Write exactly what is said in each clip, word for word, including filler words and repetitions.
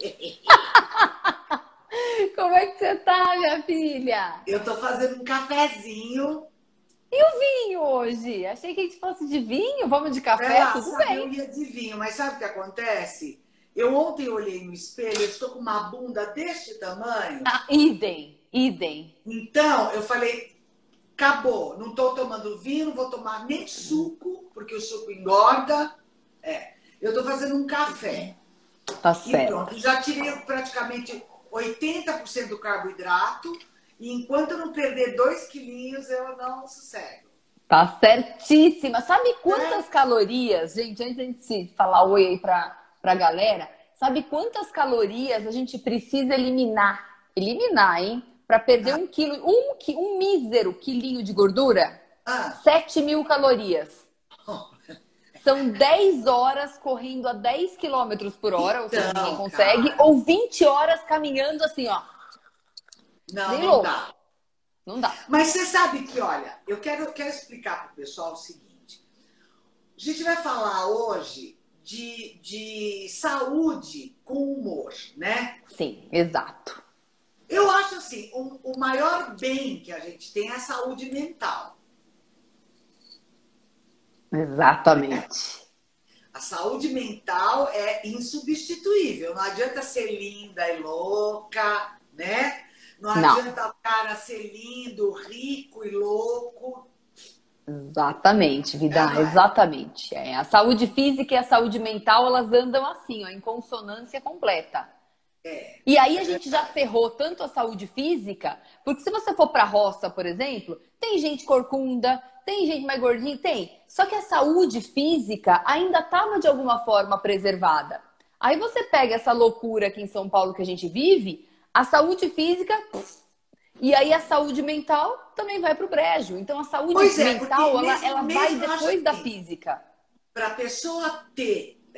Como é que você tá, minha filha? Eu tô fazendo um cafezinho. E o vinho hoje? Achei que a gente fosse de vinho. Vamos de É café? lá, Tudo sabe, eu bem. ia de vinho, mas sabe o que acontece? Eu ontem olhei no espelho, eu estou com uma bunda deste tamanho. Ah, idem, idem. Então, eu falei, acabou, não estou tomando vinho, não vou tomar nem suco, porque o suco engorda. É, eu estou fazendo um café. Tá E certo. pronto, já tirei praticamente oitenta por cento do carboidrato. E enquanto eu não perder dois quilinhos, eu não sossego. Tá certíssima. Sabe É. quantas calorias, gente, antes de a gente falar oi aí pra, pra galera, sabe quantas calorias a gente precisa eliminar? Eliminar, hein? Pra perder um quilo, um, qui- um mísero quilinho de gordura? Ah, Sete mil calorias. São dez horas correndo a dez quilômetros por hora, ou seja, ninguém então, consegue, cara. ou vinte horas caminhando assim, ó. Não, Nem não louco. dá. Não dá. Mas você sabe que, olha, eu quero, eu quero explicar para o pessoal o seguinte. A gente vai falar hoje de, de saúde com humor, né? Sim, exato. Eu acho assim, o, o maior bem que a gente tem é a saúde mental. Exatamente. A saúde mental é insubstituível. Não adianta ser linda e louca, né? Não Não. adianta o cara ser lindo, rico e louco. Exatamente, vida, É, não é? exatamente. É, a saúde física e a saúde mental, elas andam assim, ó, em consonância completa. É, E aí é a gente já verdade. ferrou tanto a saúde física, porque se você for pra roça, por exemplo, tem gente corcunda, tem gente mais gordinha, tem. Só que a saúde física ainda estava de alguma forma preservada. Aí você pega essa loucura aqui em São Paulo que a gente vive, a saúde física, pff, e aí a saúde mental também vai pro brejo. Então a saúde Pois é, porque mental, ela, mesmo, ela vai mesmo eu acho depois da assim, física. para a pessoa ter é,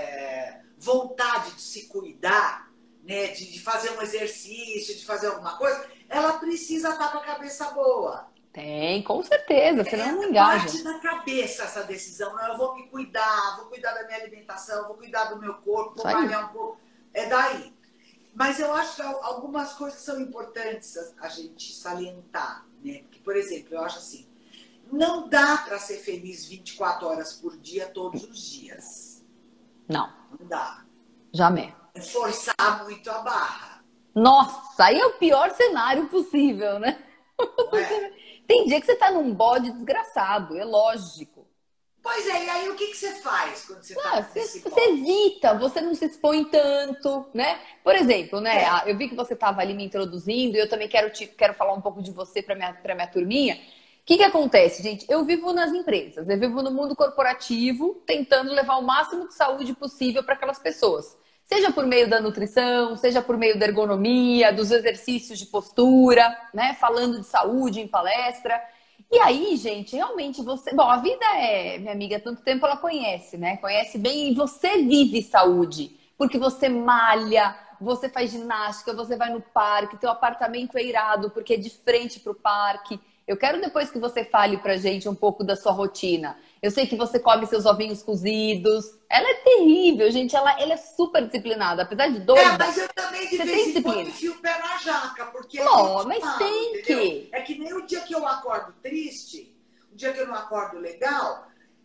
é, vontade de se cuidar, né, de, de fazer um exercício, de fazer alguma coisa, ela precisa estar com a cabeça boa. Tem, com certeza, senão não É engaja. parte da cabeça essa decisão. Não, eu vou me cuidar, vou cuidar da minha alimentação, vou cuidar do meu corpo, Isso vou aí. malhar um pouco. É daí. Mas eu acho que algumas coisas são importantes a, a gente salientar, né? Porque, por exemplo, eu acho assim, não dá para ser feliz vinte e quatro horas por dia, todos os dias. Não, Não dá. jamais. É forçar muito a barra, Nossa, aí é o pior cenário possível, né? não é? Tem dia que você tá num bode desgraçado, é lógico. Pois é, e aí o que, que você faz quando você Ah, está você, nesse você bode? evita, você não se expõe tanto, né? Por exemplo, né? É, ah, Eu vi que você estava ali me introduzindo e eu também quero, te, quero falar um pouco de você para minha, para minha turminha. O que que acontece, gente? Eu vivo nas empresas, eu vivo no mundo corporativo, tentando levar o máximo de saúde possível para aquelas pessoas. Seja por meio da nutrição, seja por meio da ergonomia, dos exercícios de postura, né? Falando de saúde em palestra. E aí, gente, realmente você. Bom, a vida é, minha amiga, há tanto tempo ela conhece, né? Conhece bem e você vive saúde. Porque você malha, você faz ginástica, você vai no parque, teu apartamento é irado porque é de frente pro parque. Eu quero depois que você fale pra gente um pouco da sua rotina. Eu sei que você come seus ovinhos cozidos. Ela é terrível, gente. Ela, ela é super disciplinada. Apesar de É, doida, mas eu também de você tem vez em quando disciplina. enfio o pé na jaca, porque é que eu Não, te mas falo, tem entendeu? que. É que nem o dia que eu acordo triste, o dia que eu não acordo legal,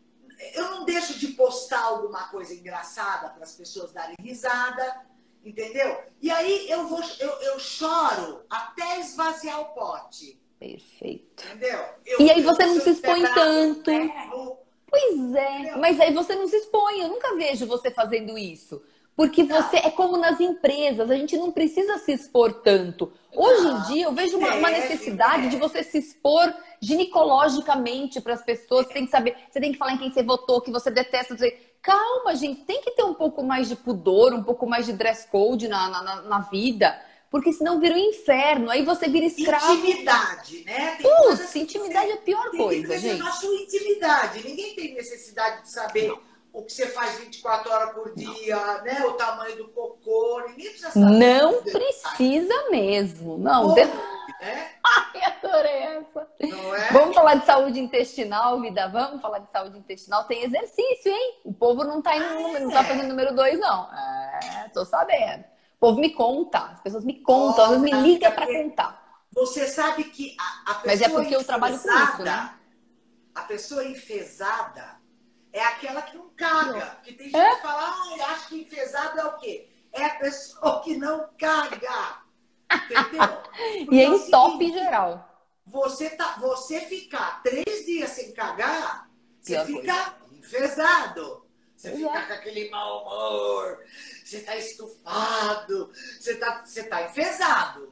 eu não deixo de postar alguma coisa engraçada para as pessoas darem risada, entendeu? E aí eu vou, eu, eu choro até esvaziar o pote, Perfeito. entendeu? E Eu, aí eu, você não se eu se estiver expõe bravo, eu tanto. berro, Pois é, entendeu? mas aí você não se expõe. Eu nunca vejo você fazendo isso. Porque você Não, é como nas empresas, a gente não precisa se expor tanto. Hoje em não, dia eu vejo uma, uma deve, necessidade de né? você se expor ginecologicamente para as pessoas. Você tem que saber, você tem que falar em quem você votou, que você detesta. Você... Calma, gente, tem que ter um pouco mais de pudor, um pouco mais de dress code na, na, na vida. Porque senão vira um inferno, aí você vira escravo. Intimidade, né? Tem coisas Putz, que intimidade é você a pior tem que coisa, preservar a gente. sua intimidade. Ninguém tem necessidade de Não, saber o que você faz vinte e quatro horas por não. dia, né? O tamanho do cocô. Ninguém precisa saber Não esses detalhes. precisa mesmo. Não, de... Pode, né? Ai, adorei essa. Não é? Vamos falar de saúde intestinal, vida? Vamos falar de saúde intestinal. Tem exercício, hein? O povo não tá indo, no número- não tá fazendo É. número dois, não. É, tô sabendo. povo me conta, as pessoas me contam, elas me ligam para contar. Você sabe que a, a pessoa Mas é porque eu trabalho com isso, né? A pessoa enfesada é aquela que não caga. Porque tem gente É? que fala, ah, acho que enfesado é o quê? É a pessoa que não caga. Entendeu? Porque E é é o em top seguinte, geral. Você, tá, você ficar três dias sem cagar, você Pior fica coisa. enfesado. Você Exato. fica com aquele mau humor. Você tá estufado. Você tá, você tá enfesado.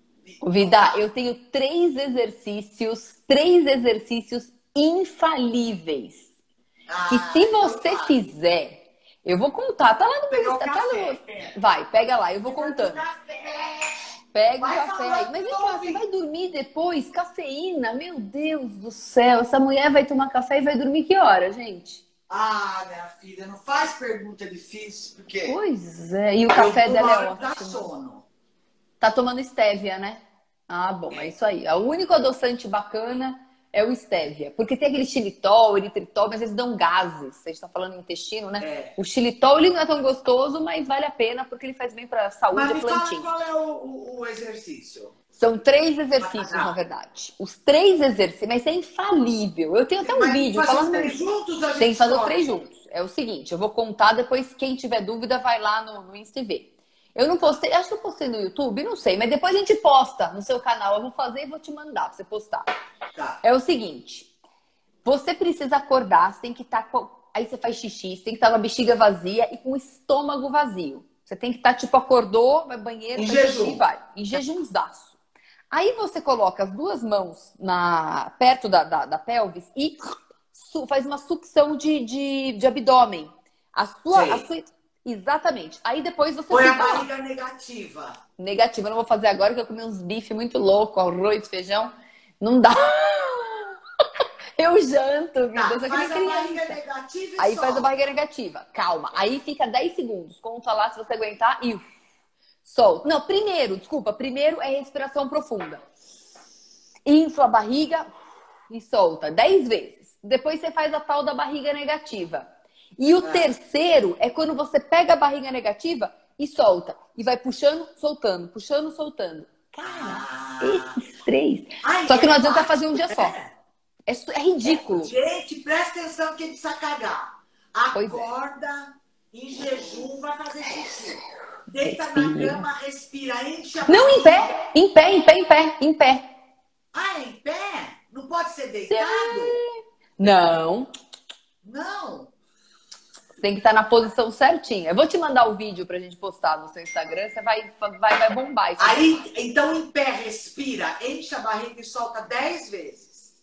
Vida, eu tenho três exercícios, três exercícios infalíveis. Ah, Que se então você vai. fizer, eu vou contar, tá lá no meu Pegar o Insta, tá café. no... Vai, pega lá, eu vou contando. Café. Pega o Vai café aí. falando, Mas vem tô cá, você ouvindo. vai dormir depois? Cafeína? Meu Deus do céu, essa mulher vai tomar café e vai dormir que hora, gente? Ah, minha filha, não faz pergunta difícil, porque Pois é, e o eu café durmo dela na é hora que dá ótimo. sono. Tá tomando estévia, né? Ah, bom, é isso aí. O único adoçante bacana é o estévia. Porque tem aquele xilitol, eritritol, mas eles dão gases. A gente tá falando em intestino, né? É. O xilitol, ele não é tão gostoso, mas vale a pena porque ele faz bem pra saúde, Mas é me fala plantinho. qual é o, o- o exercício. São três exercícios, Ah, na verdade. Os três exercícios, mas é infalível. Eu tenho até um Mas vídeo fazer os falando... três juntos, a gente Tem que fazer os escolhe. três juntos. É o seguinte, eu vou contar, depois quem tiver dúvida vai lá no, no Insta e vê. Eu não postei, acho que eu postei no YouTube, não sei, mas depois a gente posta no seu canal. Eu vou fazer e vou te mandar pra você postar. Tá. É o seguinte, você precisa acordar, você tem que estar com... Aí você faz xixi, você tem que estar com a bexiga vazia e com o estômago vazio. Você tem que estar, tipo, acordou, vai ao banheiro, Em faz xixi jejum. e vai. Em jejumzaço. Aí você coloca as duas mãos na, perto da, da, da pelvis e su- faz uma sucção de, de, de abdômen. A sua, Sei. a sua... Exatamente. Aí depois você Põe a fica barriga negativa. negativa. Eu não vou fazer agora, porque eu comi uns bife muito louco, arroz, feijão. Não dá. Eu janto, meu Tá, Deus, eu faz a criança. barriga negativa e Aí faz a solta. barriga negativa. Calma. Aí fica dez segundos. Conta lá se você aguentar e solta. Não, primeiro, desculpa. Primeiro é respiração profunda. Infla a barriga e solta. dez vezes. Depois você faz a tal da barriga negativa. E o Ah. terceiro é quando você pega a barriga negativa e solta. E vai puxando, soltando. Puxando, soltando. Cara, Ah. esses três. Ai, Só que não é adianta fácil, fazer um dia só. é. É, su- é ridículo. Gente, presta atenção que precisa cagar. Pois é. Acorda, em jejum, vai fazer xixi. Deita Respira. na cama, respira, enche a Não, em barriga. pé. Em pé, em pé, em pé, em pé. Ah, em pé? Não pode ser deitado? Não. Não. Tem que estar na posição certinha. Eu vou te mandar o vídeo pra gente postar no seu Instagram. Você vai, vai, vai bombar isso. Aí, então, em pé, respira, enche a barriga e solta dez vezes.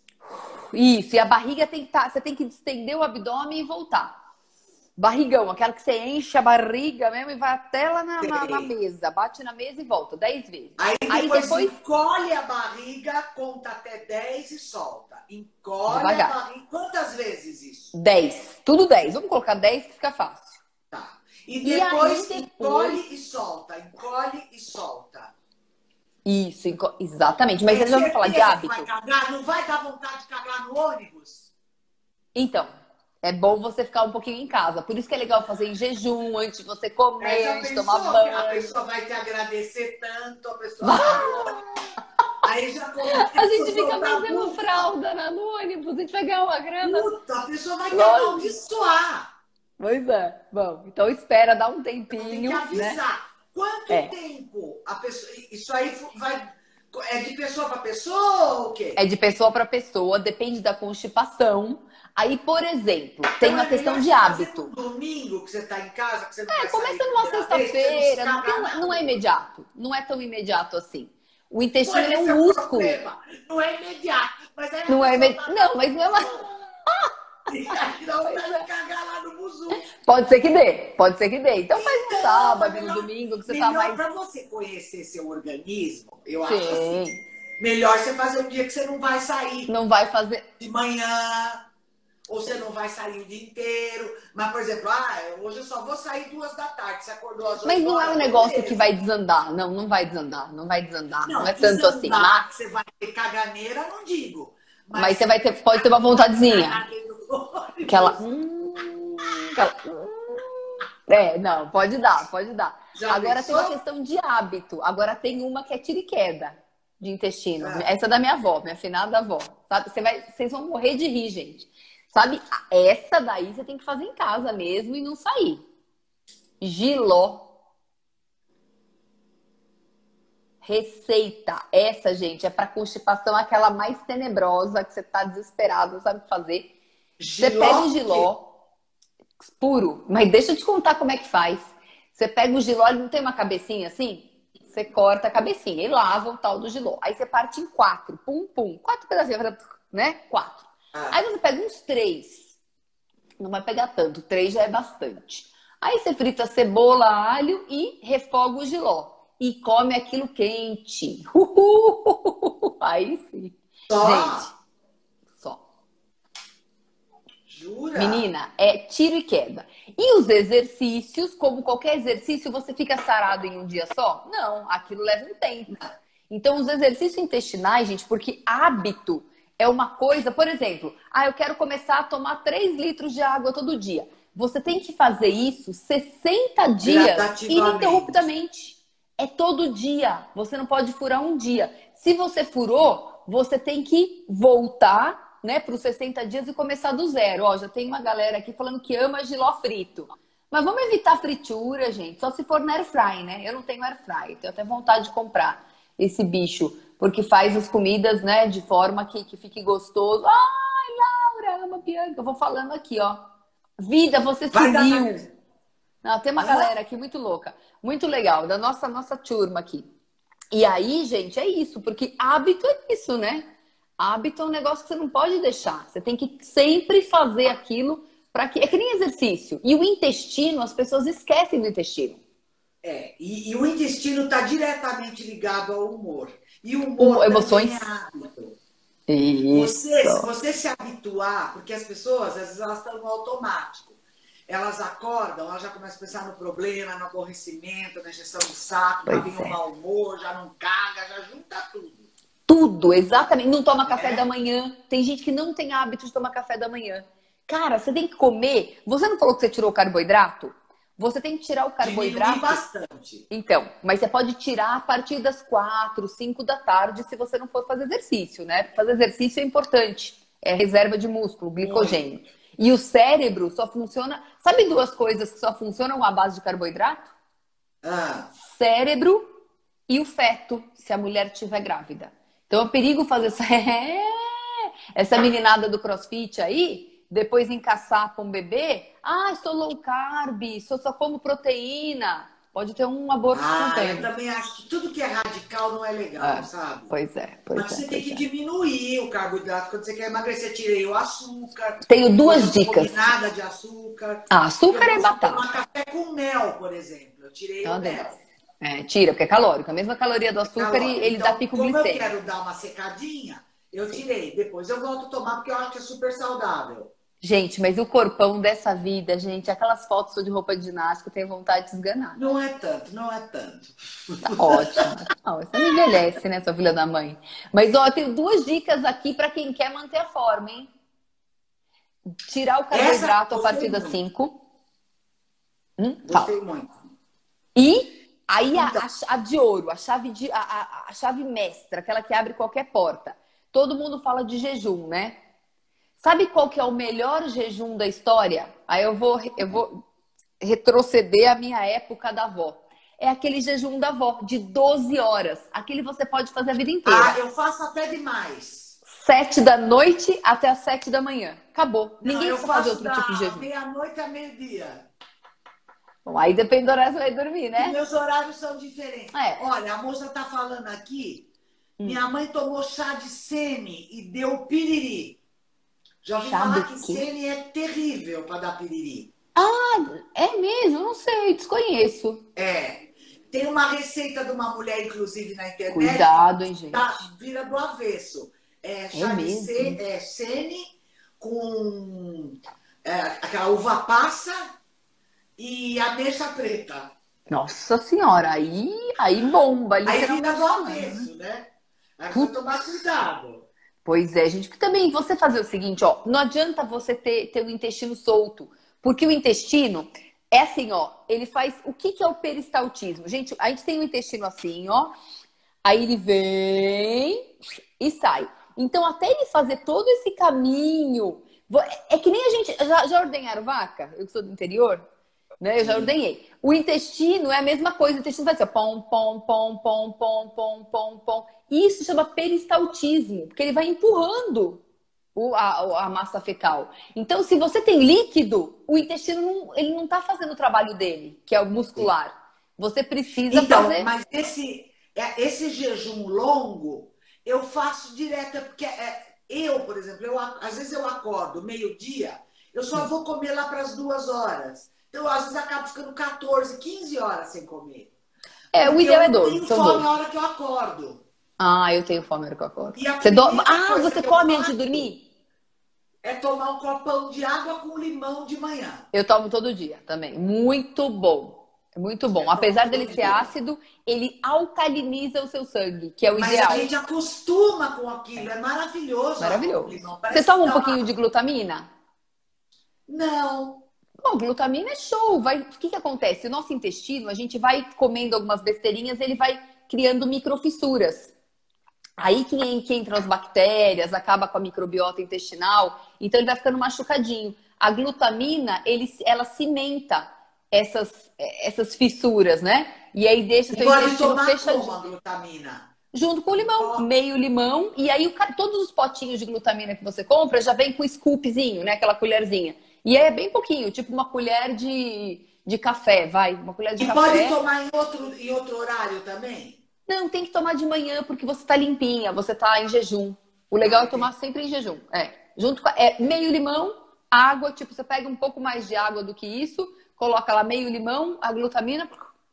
Isso. E a barriga tem que estar... Você tem que distender o abdômen e voltar. Barrigão. Aquela que você enche a barriga mesmo e vai até lá na, na, na mesa. Bate na mesa e volta. Dez vezes. Aí Aí depois, depois... encolhe a barriga, conta até dez e solta. Encolhe Devagar. a barriga. Quantas vezes isso? Dez. Tudo dez. Vamos colocar dez que fica fácil. Tá. E E depois, aí, encolhe depois- e solta. Encolhe e solta. Isso. enco- Exatamente. Mas Tem eles vão falar de certeza que hábito. vai cagar? Não vai dar vontade de cagar no ônibus? Então, é bom você ficar um pouquinho em casa. Por isso que é legal fazer em jejum, antes de você Aí comer, já antes de pensou tomar que a banho. pessoa vai te agradecer tanto, a pessoa vai no ônibus. Aí já começa A gente fica soltar vendendo bufa. fralda na- no ônibus, a gente vai ganhar uma grana. Puta, a pessoa vai te Lógico. amaldiçoar. Pois é. Bom, então espera, dá um Tem tempinho, que né? avisar. Quanto É. tempo a pessoa. Isso aí vai. É de pessoa para pessoa ou o quê? É de pessoa para pessoa, depende da constipação. Aí, por exemplo, tem Então, uma é questão melhor de você fazer hábito. no domingo que você está em casa, que você não É, vai começa sair numa primeira vez, você sexta-feira, não não, se caga tem- não é nada. imediato. Não é tão imediato assim. O Pô, intestino é esse um o músculo. problema. Não é imediato. Mas aí a Não é pessoa imediato. Não, mas não é uma. Não vai cagar lá no buzu. Pode ser que dê, pode ser que dê. Então faz no Então, sábado, melhor- no domingo, que você melhor tá mais. Pra você conhecer seu organismo, eu acho assim. Sim, Melhor você fazer um dia que você não vai sair não vai fazer. de manhã, ou você não vai sair o dia inteiro. Mas, por exemplo, ah, hoje eu só vou sair duas da tarde. Você acordou às oito Mas não é horas, um negócio beleza. que vai desandar. Não, não vai desandar. Não vai desandar. Não, Não, é tanto assim. desandar, Mas, que você vai ter caganeira, não digo. mas você vai ter, pode ter uma vontadezinha. Caganeira no ônibus. Aquela. Hum, aquela hum. É, não, pode dar, pode dar. Já Agora tem pensou? uma questão de hábito. Agora tem uma que é tiro e queda de intestino. Ah, Essa é da minha avó, minha afinada avó. Sabe? Você vai, vocês vão morrer de rir, gente. Sabe? Essa daí você tem que fazer em casa mesmo e não sair. Jiló. Receita. Essa, gente, é para constipação aquela mais tenebrosa que você tá desesperado, não sabe o que fazer. Você Jiló? pega o jiló puro, mas deixa eu te contar como é que faz. Você pega o jiló, ele não tem uma cabecinha assim? Você corta a cabecinha e lava o tal do jiló. Aí você parte em quatro, pum, pum, quatro pedacinhos, né? Quatro. Ah, Aí você pega uns três. Não vai pegar tanto, três já é bastante. Aí você frita cebola, alho e refoga o jiló. E come aquilo quente. Uhul! Aí sim. só? Gente, só. Jura? Menina, é tiro e queda. E os exercícios, como qualquer exercício, você fica sarado em um dia só? Não, aquilo leva um tempo. Então, os exercícios intestinais, gente, porque hábito é uma coisa, por exemplo, ah, eu quero começar a tomar três litros de água todo dia. Você tem que fazer isso sessenta dias Gradativamente. ininterruptamente. É todo dia. Você não pode furar um dia. Se você furou, você tem que voltar, né, para os sessenta dias e começar do zero. Ó, já tem uma galera aqui falando que ama jiló frito. Mas vamos evitar fritura, gente. Só se for na air fry, né? Eu não tenho air fry. Tenho até vontade de comprar esse bicho. Porque faz as comidas, né, de forma que, que fique gostoso. Ai, Laura, ama Bianca. Eu vou falando aqui, ó. Vida, você Vai dar sumiu. na- Não, tem uma Hã? galera aqui muito louca. Muito legal, da nossa, nossa turma aqui. E aí, gente, é isso. Porque hábito é isso, né? Hábito é um negócio que você não pode deixar. Você tem que sempre fazer aquilo para que... É que nem exercício. E o intestino, as pessoas esquecem do intestino. É, e, e o intestino está diretamente ligado ao humor. E o O- humor também emoções. é hábito. Isso. Você, se você se habituar, porque as pessoas, às vezes, elas estão no automático. Elas acordam, elas já começam a pensar no problema, no aborrecimento, na injeção de saco, já Pois vem o é. mau humor, já não caga, já junta tudo. Tudo, exatamente. Não toma café É. da manhã. Tem gente que não tem hábito de tomar café da manhã. Cara, você tem que comer. Você não falou que você tirou o carboidrato? Você tem que tirar o Diminui carboidrato. bastante. Então, mas você pode tirar a partir das quatro, cinco da tarde se você não for fazer exercício, né? Fazer exercício é importante. É reserva de músculo, glicogênio. E o cérebro só funciona. Sabe duas coisas que só funcionam à base de carboidrato? Ah, Cérebro e o feto, se a mulher estiver grávida. Então é perigo fazer essa, essa meninada do CrossFit aí, depois encaçar com um bebê. Ah, sou low carb, sou só como proteína. Pode ter um aborto ah, eu espontâneo. também acho que tudo que é radical não é legal, É, sabe? pois é, pois Mas é. você tem Pois que é. diminuir o carboidrato. Quando você quer emagrecer, tirei o açúcar. Tenho duas Hoje eu não comi dicas. nada de açúcar. Ah, açúcar Eu é gosto de batata. tomar café com mel, por exemplo. Eu tirei É uma o mel. delícia. É, tira, porque é calórico. A mesma caloria do açúcar e Calórico. ele dá Então, pico como eu glicêmico. quero dar uma secadinha, eu tirei. Depois eu volto a tomar porque eu acho que é super saudável. Gente, mas o corpão dessa vida, gente, aquelas fotos de roupa de ginástica, eu tenho vontade de esganar. Não é tanto, não é tanto. Tá ótimo. Não, você não envelhece, né, sua filha da mãe? Mas, ó, eu tenho duas dicas aqui pra quem quer manter a forma, hein? Tirar o carboidrato a gostei partir das muito. cinco. Hum, fala. Gostei muito. E aí a, Então. a- a de ouro, a chave, de, a, a- a chave mestra, aquela que abre qualquer porta. Todo mundo fala de jejum, né? Sabe qual que é o melhor jejum da história? Aí eu vou, eu vou retroceder à minha época da avó. É aquele jejum da avó, de doze horas. Aquele você pode fazer a vida inteira. Ah, eu faço até demais. Sete da noite até as sete da manhã. Acabou. Não, Ninguém eu precisa fazer faço outro tipo de da jejum. meia-noite a meio-dia. Bom, aí depende do horário que você vai dormir, E né? meus horários são diferentes. É. Olha, a moça tá falando aqui, Hum. minha mãe tomou chá de sene e deu piriri. Já ouvi Chá falar do que quê? sene é terrível para dar piriri. É mesmo? Não sei, desconheço. É. Tem uma receita de uma mulher, inclusive, na internet, Cuidado, hein, gente. tá, vira do avesso. É chá de mesmo? se- é, sene com é, aquela uva passa e ameixa preta. Nossa senhora, aí, aí bomba, Aí vira literalmente do falando. avesso, né? Aí precisa tomar cuidado. Pois é, gente, porque também você fazer o seguinte, ó, não adianta você ter, ter o intestino solto, porque o intestino, É assim, ó, ele faz... O que que é o peristaltismo? Gente, a gente tem o intestino assim, ó. Aí ele vem e sai. Então, até ele fazer todo esse caminho... É que nem a gente... Já, já ordenharam vaca? Eu que sou do interior, né? Eu já Sim. ordenhei. O intestino é a mesma coisa. O intestino vai ser pom, pom, pom, pom, pom, pom, pom, pom. Isso chama peristaltismo, porque ele vai empurrando o, a, a massa fecal. Então, se você tem líquido, o intestino não, ele não está fazendo o trabalho dele, que é o muscular. Você precisa Então, fazer... mas esse, é, esse jejum longo, eu faço direto, porque é, eu, por exemplo, eu, às vezes eu acordo meio-dia, eu só vou comer lá para as duas horas. Então, às vezes, acabo ficando quatorze, quinze horas sem comer. É, o ideal é doze. Eu tenho São fome doze. na hora que eu acordo. Ah, eu tenho fome na hora que eu acordo. E a Você do... primeira Ah, coisa você que eu come antes faço de dormir? é tomar um copão de água com limão de manhã. Eu tomo todo dia também. Muito bom. Muito bom. Eu Apesar tomo dele todo ser dia. ácido, ele alcaliniza o seu sangue, que é o Mas ideal. a gente acostuma com aquilo, é maravilhoso. a água com Maravilhoso. limão. Você Parece toma que um dá pouquinho uma... de glutamina? Não. Bom, glutamina é show. Vai... O que que acontece? O nosso intestino, a gente vai comendo algumas besteirinhas, ele vai criando microfissuras. Aí que, en- que entram as bactérias, acaba com a microbiota intestinal, então ele vai ficando machucadinho. A glutamina, ele, ela cimenta essas, essas fissuras, né? E aí deixa E seu pode intestino tomar como fechadinho. a glutamina? Junto com o limão, Ó, meio limão. E aí o ca- todos os potinhos de glutamina que você compra já vem com scoopzinho, né? Aquela colherzinha. E aí é bem pouquinho, tipo uma colher de, de café, vai. Uma colher de E pode café. tomar em outro, em outro horário também? Não, tem que tomar de manhã porque você tá limpinha, você tá em jejum. O legal Ah, é tomar entendi. sempre em jejum. É, junto com a- é meio limão, água, tipo, você pega um pouco mais de água do que isso, coloca lá meio limão, a glutamina.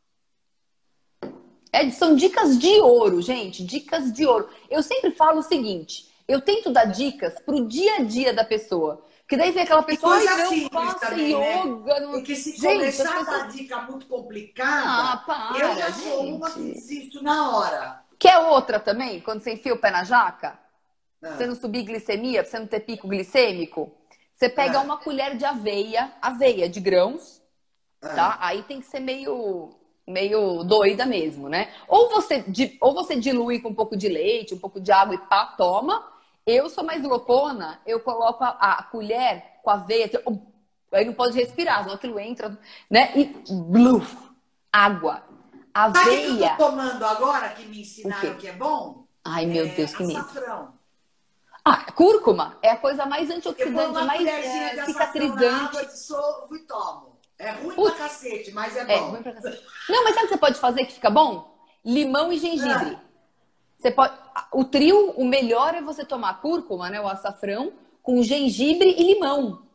É, são dicas de ouro, gente, dicas de ouro. Eu sempre falo o seguinte, eu tento dar dicas pro dia a dia da pessoa. Porque daí vem aquela E pessoa, ai, coisa não simples faça também, né? yoga. Não... Porque se Gente, as começar a pessoas... dar dica muito Ah, complicada, eu para, já sou uma que gente. desisto na hora. Quer outra também? Quando você enfia o pé na jaca? Pra você Ah, não subir glicemia, pra você não ter pico glicêmico, você pega ah, uma colher de aveia, aveia de grãos, tá? ah. Aí tem que ser meio, meio doida mesmo, né? Ou você, di- ou você dilui com um pouco de leite, um pouco de água e pá, toma. Eu sou mais loucona, eu coloco a, a colher com a aveia, que- aí não pode respirar, senão aquilo entra, né? E bluf, água. Sabe o que eu Aveia. tô tomando agora, que me O ensinaram quê? que é bom? Ai, meu É Deus, que medo. açafrão. Ah, cúrcuma é a coisa mais Eu ponho antioxidante, uma mais colherzinha de é, açafrão na água, cicatrizante. dissolvo e tomo. É ruim pra Putz, cacete, mas é é, ruim bom. pra cacete. Não, mas sabe o que você pode fazer que fica bom? Limão e gengibre. Ah, Você pode... O trio, o melhor é você tomar cúrcuma, né, o açafrão, com gengibre e limão.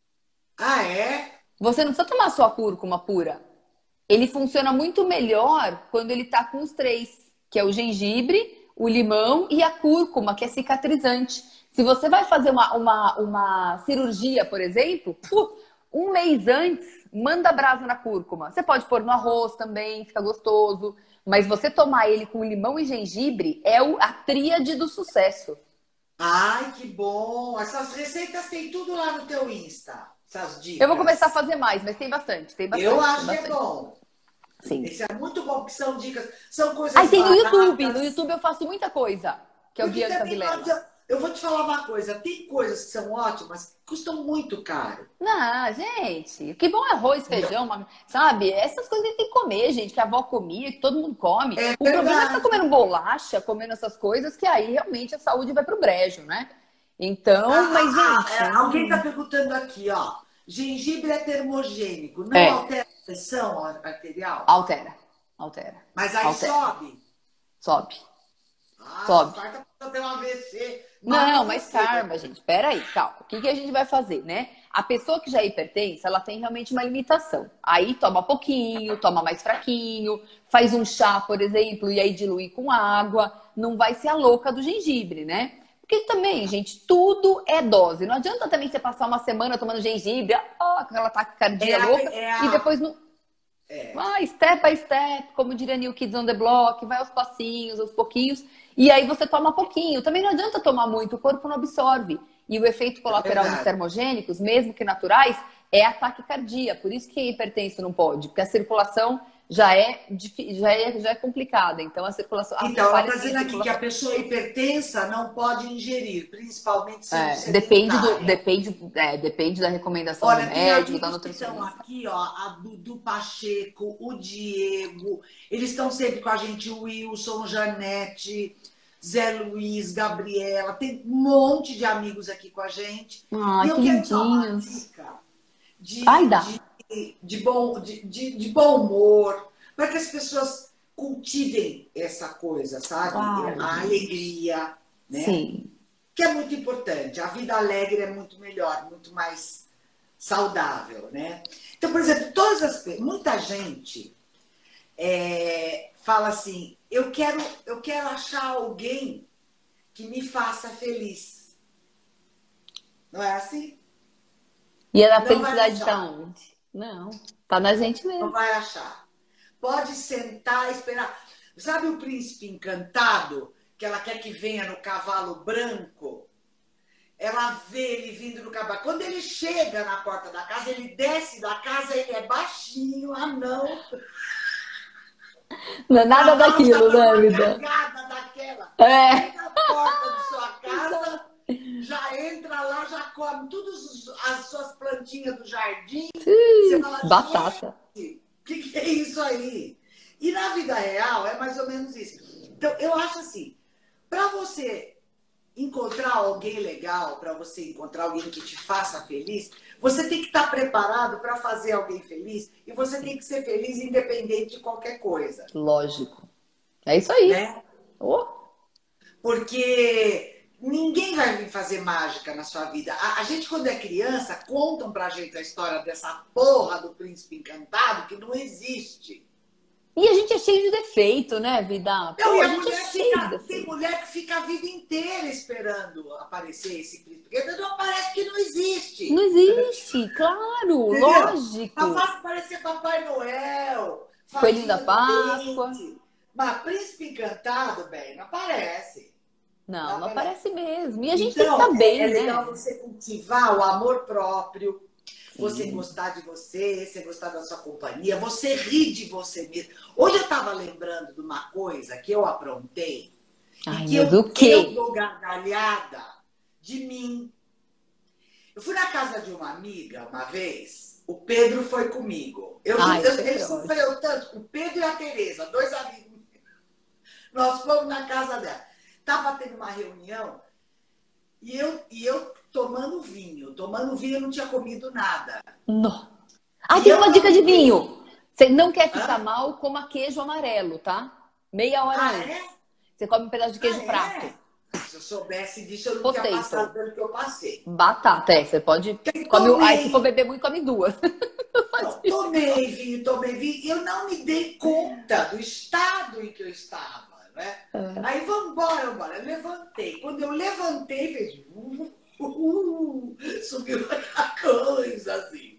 ah, é? Você não precisa tomar só a cúrcuma pura. Ele funciona muito melhor quando ele tá com os três, que é o gengibre, o limão e a cúrcuma, que é cicatrizante. Se você vai fazer uma, uma, uma cirurgia, por exemplo, pu, um mês antes, manda brasa na cúrcuma. Você pode pôr no arroz também, fica gostoso. Mas você tomar ele com limão e gengibre é o- a tríade do sucesso. Ai, que bom. Essas receitas tem tudo lá no teu Insta, essas Eu vou começar a dicas. fazer mais, mas tem bastante, tem bastante, Eu tem acho que é bastante. bom. Sim. Esse é muito bom, porque são dicas, são Aí coisas tem no YouTube, no baratas. YouTube eu faço muita coisa, que é o Porque Bianca também não Vilela. adianta. Eu vou te falar uma coisa, tem coisas que são ótimas, que custam muito caro. Não, gente, que bom é arroz, feijão, uma- sabe? Essas coisas que a gente tem que comer, gente, que a avó comia, que todo mundo come. É O problema é ficar verdade. comendo bolacha, comendo essas coisas, que aí realmente a saúde vai pro brejo, né? Então, mas, Ah, ah, gente, é, alguém está hum, perguntando aqui, ó. Gengibre é termogênico, não é, altera a pressão arterial? altera, altera, Mas aí altera, sobe. sobe, Ah, sobe. quarta pessoa tem um A V C, mata Não, mas você. calma, gente. Peraí, calma. O que que a gente vai fazer, né? A pessoa que já é hipertensa, ela tem realmente uma limitação. Aí toma pouquinho, toma mais fraquinho, faz um chá, por exemplo, e aí dilui com água. Não vai ser a louca do gengibre, né? Porque também, gente, tudo é dose. Não adianta também você passar uma semana tomando gengibre, ó, com aquela taquicardia É a, louca, é e a, depois não. é, Vai step by step, como diria New Kids on the Block, vai aos passinhos, aos pouquinhos, e aí você toma pouquinho. Também não adianta tomar muito, o corpo não absorve. E o efeito é colateral dos verdade. termogênicos, mesmo que naturais, é a taquicardia. Por isso que hipertenso não pode, porque a circulação já é, já é, já é complicada. Então, a circulação... Então, ela está dizendo aqui que a pessoa hipertensa não pode ingerir, principalmente se é, depende do depende, é, depende da recomendação Olha, do médico, da nutricionista. Estão nutricionista. aqui, ó, a Dudu Pacheco, o Diego, eles estão sempre com a gente, o Wilson, Janete, Zé Luiz, Gabriela, tem um monte de amigos aqui com a gente. Ah, e eu que quero dar uma lindinhos. dica de, Ai, dá. de, de, bom, de, de, de bom humor, para que as pessoas cultivem essa coisa, sabe? Uau. A alegria, né? Sim. Que é muito importante. A vida alegre é muito melhor, muito mais saudável, né? Então, por exemplo, todas as muita gente é, fala assim, eu quero, eu quero achar alguém que me faça feliz. Não é assim? E a Não felicidade tá onde? Não, tá na gente mesmo. Não vai achar. Pode sentar e esperar. Sabe o príncipe encantado, que ela quer que venha no cavalo branco? Ela vê ele vindo no cavalo. Quando ele chega na porta da casa, ele desce da casa, ele é baixinho, anão. Não é nada daquilo, né, vida? Daquela. É. Na porta da sua casa, já entra lá, já come todas as suas plantinhas do jardim. Sim, você fala, batata. O que, que é isso aí? E na vida real é mais ou menos isso. Então, eu acho assim, para você encontrar alguém legal, para você encontrar alguém que te faça feliz, você tem que estar preparado para fazer alguém feliz e você tem que ser feliz independente de qualquer coisa. Lógico. É isso aí. Né? Oh. Porque ninguém vai vir fazer mágica na sua vida. A, a gente, quando é criança, contam pra gente a história dessa porra do príncipe encantado que não existe. E a gente é cheio de defeito, né, vida? Pô, Não, a a gente mulher é cheio fica, de defeito. tem mulher que fica a vida inteira esperando aparecer esse príncipe encantado. Não parece que não existe. Não existe, claro, Entendeu? lógico. Não faz parecer Papai Noel, Coelhinho da Fadinha do Páscoa. Dente. Mas príncipe encantado, bem, não aparece. Não, Não não aparece. aparece mesmo. E a gente Então, tem que estar bem, é, é né? legal você cultivar o amor próprio, Sim. você gostar de você, você gostar da sua companhia, você rir de você mesmo. Hoje eu estava lembrando de uma coisa que eu aprontei. Ai, e que meu, eu, do quê? eu dou gargalhada de mim. Eu fui na casa de uma amiga uma vez, o Pedro foi comigo. Eu, Ai, eu, isso é ele ótimo. sofreu tanto, o Pedro e a Tereza, dois amigos. Nós fomos na casa dela. Estava tendo uma reunião e eu, e eu tomando vinho. Tomando vinho, eu não tinha comido nada. Não. Ah, E tem eu uma dica de vinho. Você não quer ficar Hã? mal, coma queijo amarelo, tá? Meia hora Ah, antes. é? Você come um pedaço de queijo Ah, prato. é? Se eu soubesse disso, eu não Potato. tinha passado pelo que eu passei. Batata, é. Você pode... Tem- Come... tomei. Aí se for beber muito, come duas. Não, tomei vinho, tomei vinho. E eu não me dei conta do estado em que eu estava, né? É. Aí, vamos embora, vamos embora. Eu levantei. Quando eu levantei, fez... Uh, uh, uh, subiu a coisa, assim.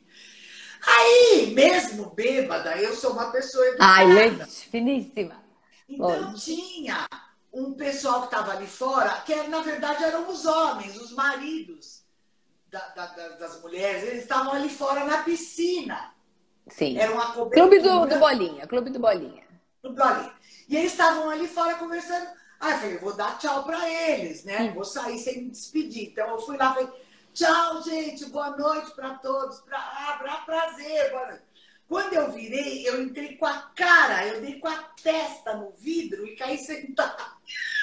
Aí, mesmo bêbada, eu sou uma pessoa educada. Ai, leite, finíssima. Então, Lógico. tinha um pessoal que estava ali fora, que na verdade eram os homens, os maridos da, da, da, das mulheres. Eles estavam ali fora na piscina. Sim. Era uma cobertura. Clube do, do Bolinha, Clube do Bolinha. Tudo ali. E eles estavam ali fora conversando. Aí eu falei, eu vou dar tchau para eles, né? Hum. Vou sair sem me despedir. Então eu fui lá e falei, tchau, gente, boa noite para todos. Pra, ah, pra prazer, boa noite. Quando eu virei, eu entrei com a cara, eu dei com a testa no vidro e caí sentada.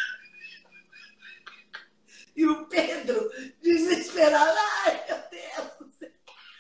E o Pedro, desesperado, ai, meu Deus.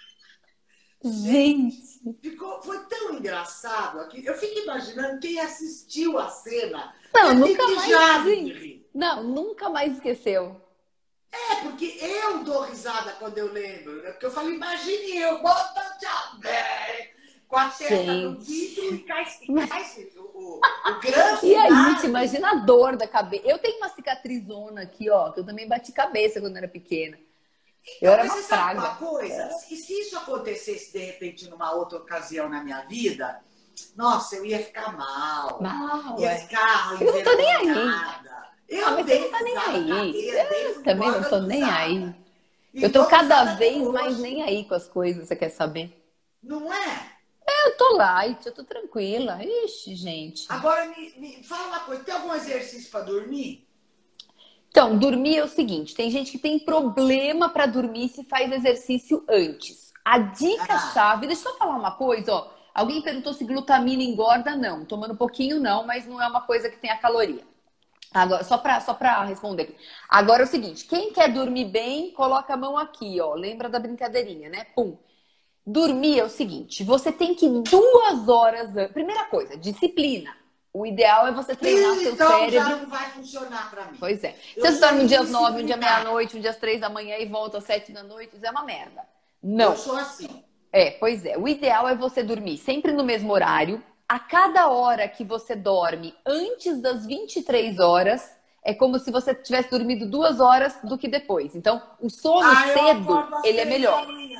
Gente. Ficou, foi tão engraçado aqui. Eu fico imaginando quem assistiu a cena. Não, deve nunca ter mais, mijado de gente. rir. Não, nunca mais esqueceu. É, porque eu dou risada quando eu lembro, né? Porque eu falo, imagine eu, bota tchau, bem, com a testa no Gente. vidro e cai, e cai o, o, o grande E aí, nada. gente, imagina a dor da cabeça. Eu tenho uma cicatrizona aqui, ó, que eu também bati cabeça quando era pequena. Eu era Mas uma você sabe praga. uma coisa? Se, se isso acontecesse, de repente, numa outra ocasião na minha vida, nossa, eu ia ficar mal. Mal, ia é. ficar Eu não tô nem aí. envergonhada. Eu Ah, mas você dei não tá nem risada, aí. caguei, dei Eu também não tô nem risada. aí. E Eu tô dou cada risada vez até mais hoje. nem aí com as coisas, você quer saber? Não é? Eu tô light, eu tô tranquila. Ixi, gente. Agora, me, me fala uma coisa. Tem algum exercício para dormir? Então, dormir é o seguinte, tem gente que tem problema para dormir se faz exercício antes. A Ah, dica-chave, deixa eu só falar uma coisa, ó. Alguém perguntou se glutamina engorda, não. Tomando um pouquinho, não, mas não é uma coisa que tenha caloria. Agora, só para só para responder. Agora é o seguinte, quem quer dormir bem, coloca a mão aqui, ó. Lembra da brincadeirinha, né? Pum. Dormir é o seguinte, você tem que duas horas antes. Primeira coisa, disciplina. O ideal é você treinar seu então já cérebro. não vai funcionar para mim. Pois é. Eu Você sou dorme um dia às nove, um dia indisciplinada. meia-noite, um dia às três da manhã e volta às sete da noite, isso é uma merda. Eu Não. sou assim. É, pois é. O ideal é você dormir sempre no mesmo horário. A cada hora que você dorme antes das vinte e três horas, é como se você tivesse dormido duas horas do que depois. Então, o sono Ah, eu cedo, acordo às ele é três da melhor. manhã.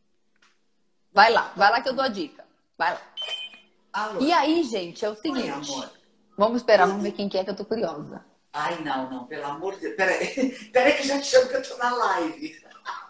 Vai lá, vai lá que eu dou a dica. Vai lá. Alô? E aí, gente, é o Oi, seguinte. amor. Vamos esperar, vamos ver Tudo. quem que é que eu tô curiosa. Ai, não, não, pelo amor de Deus. Peraí, peraí que eu já te chamo que eu tô na live.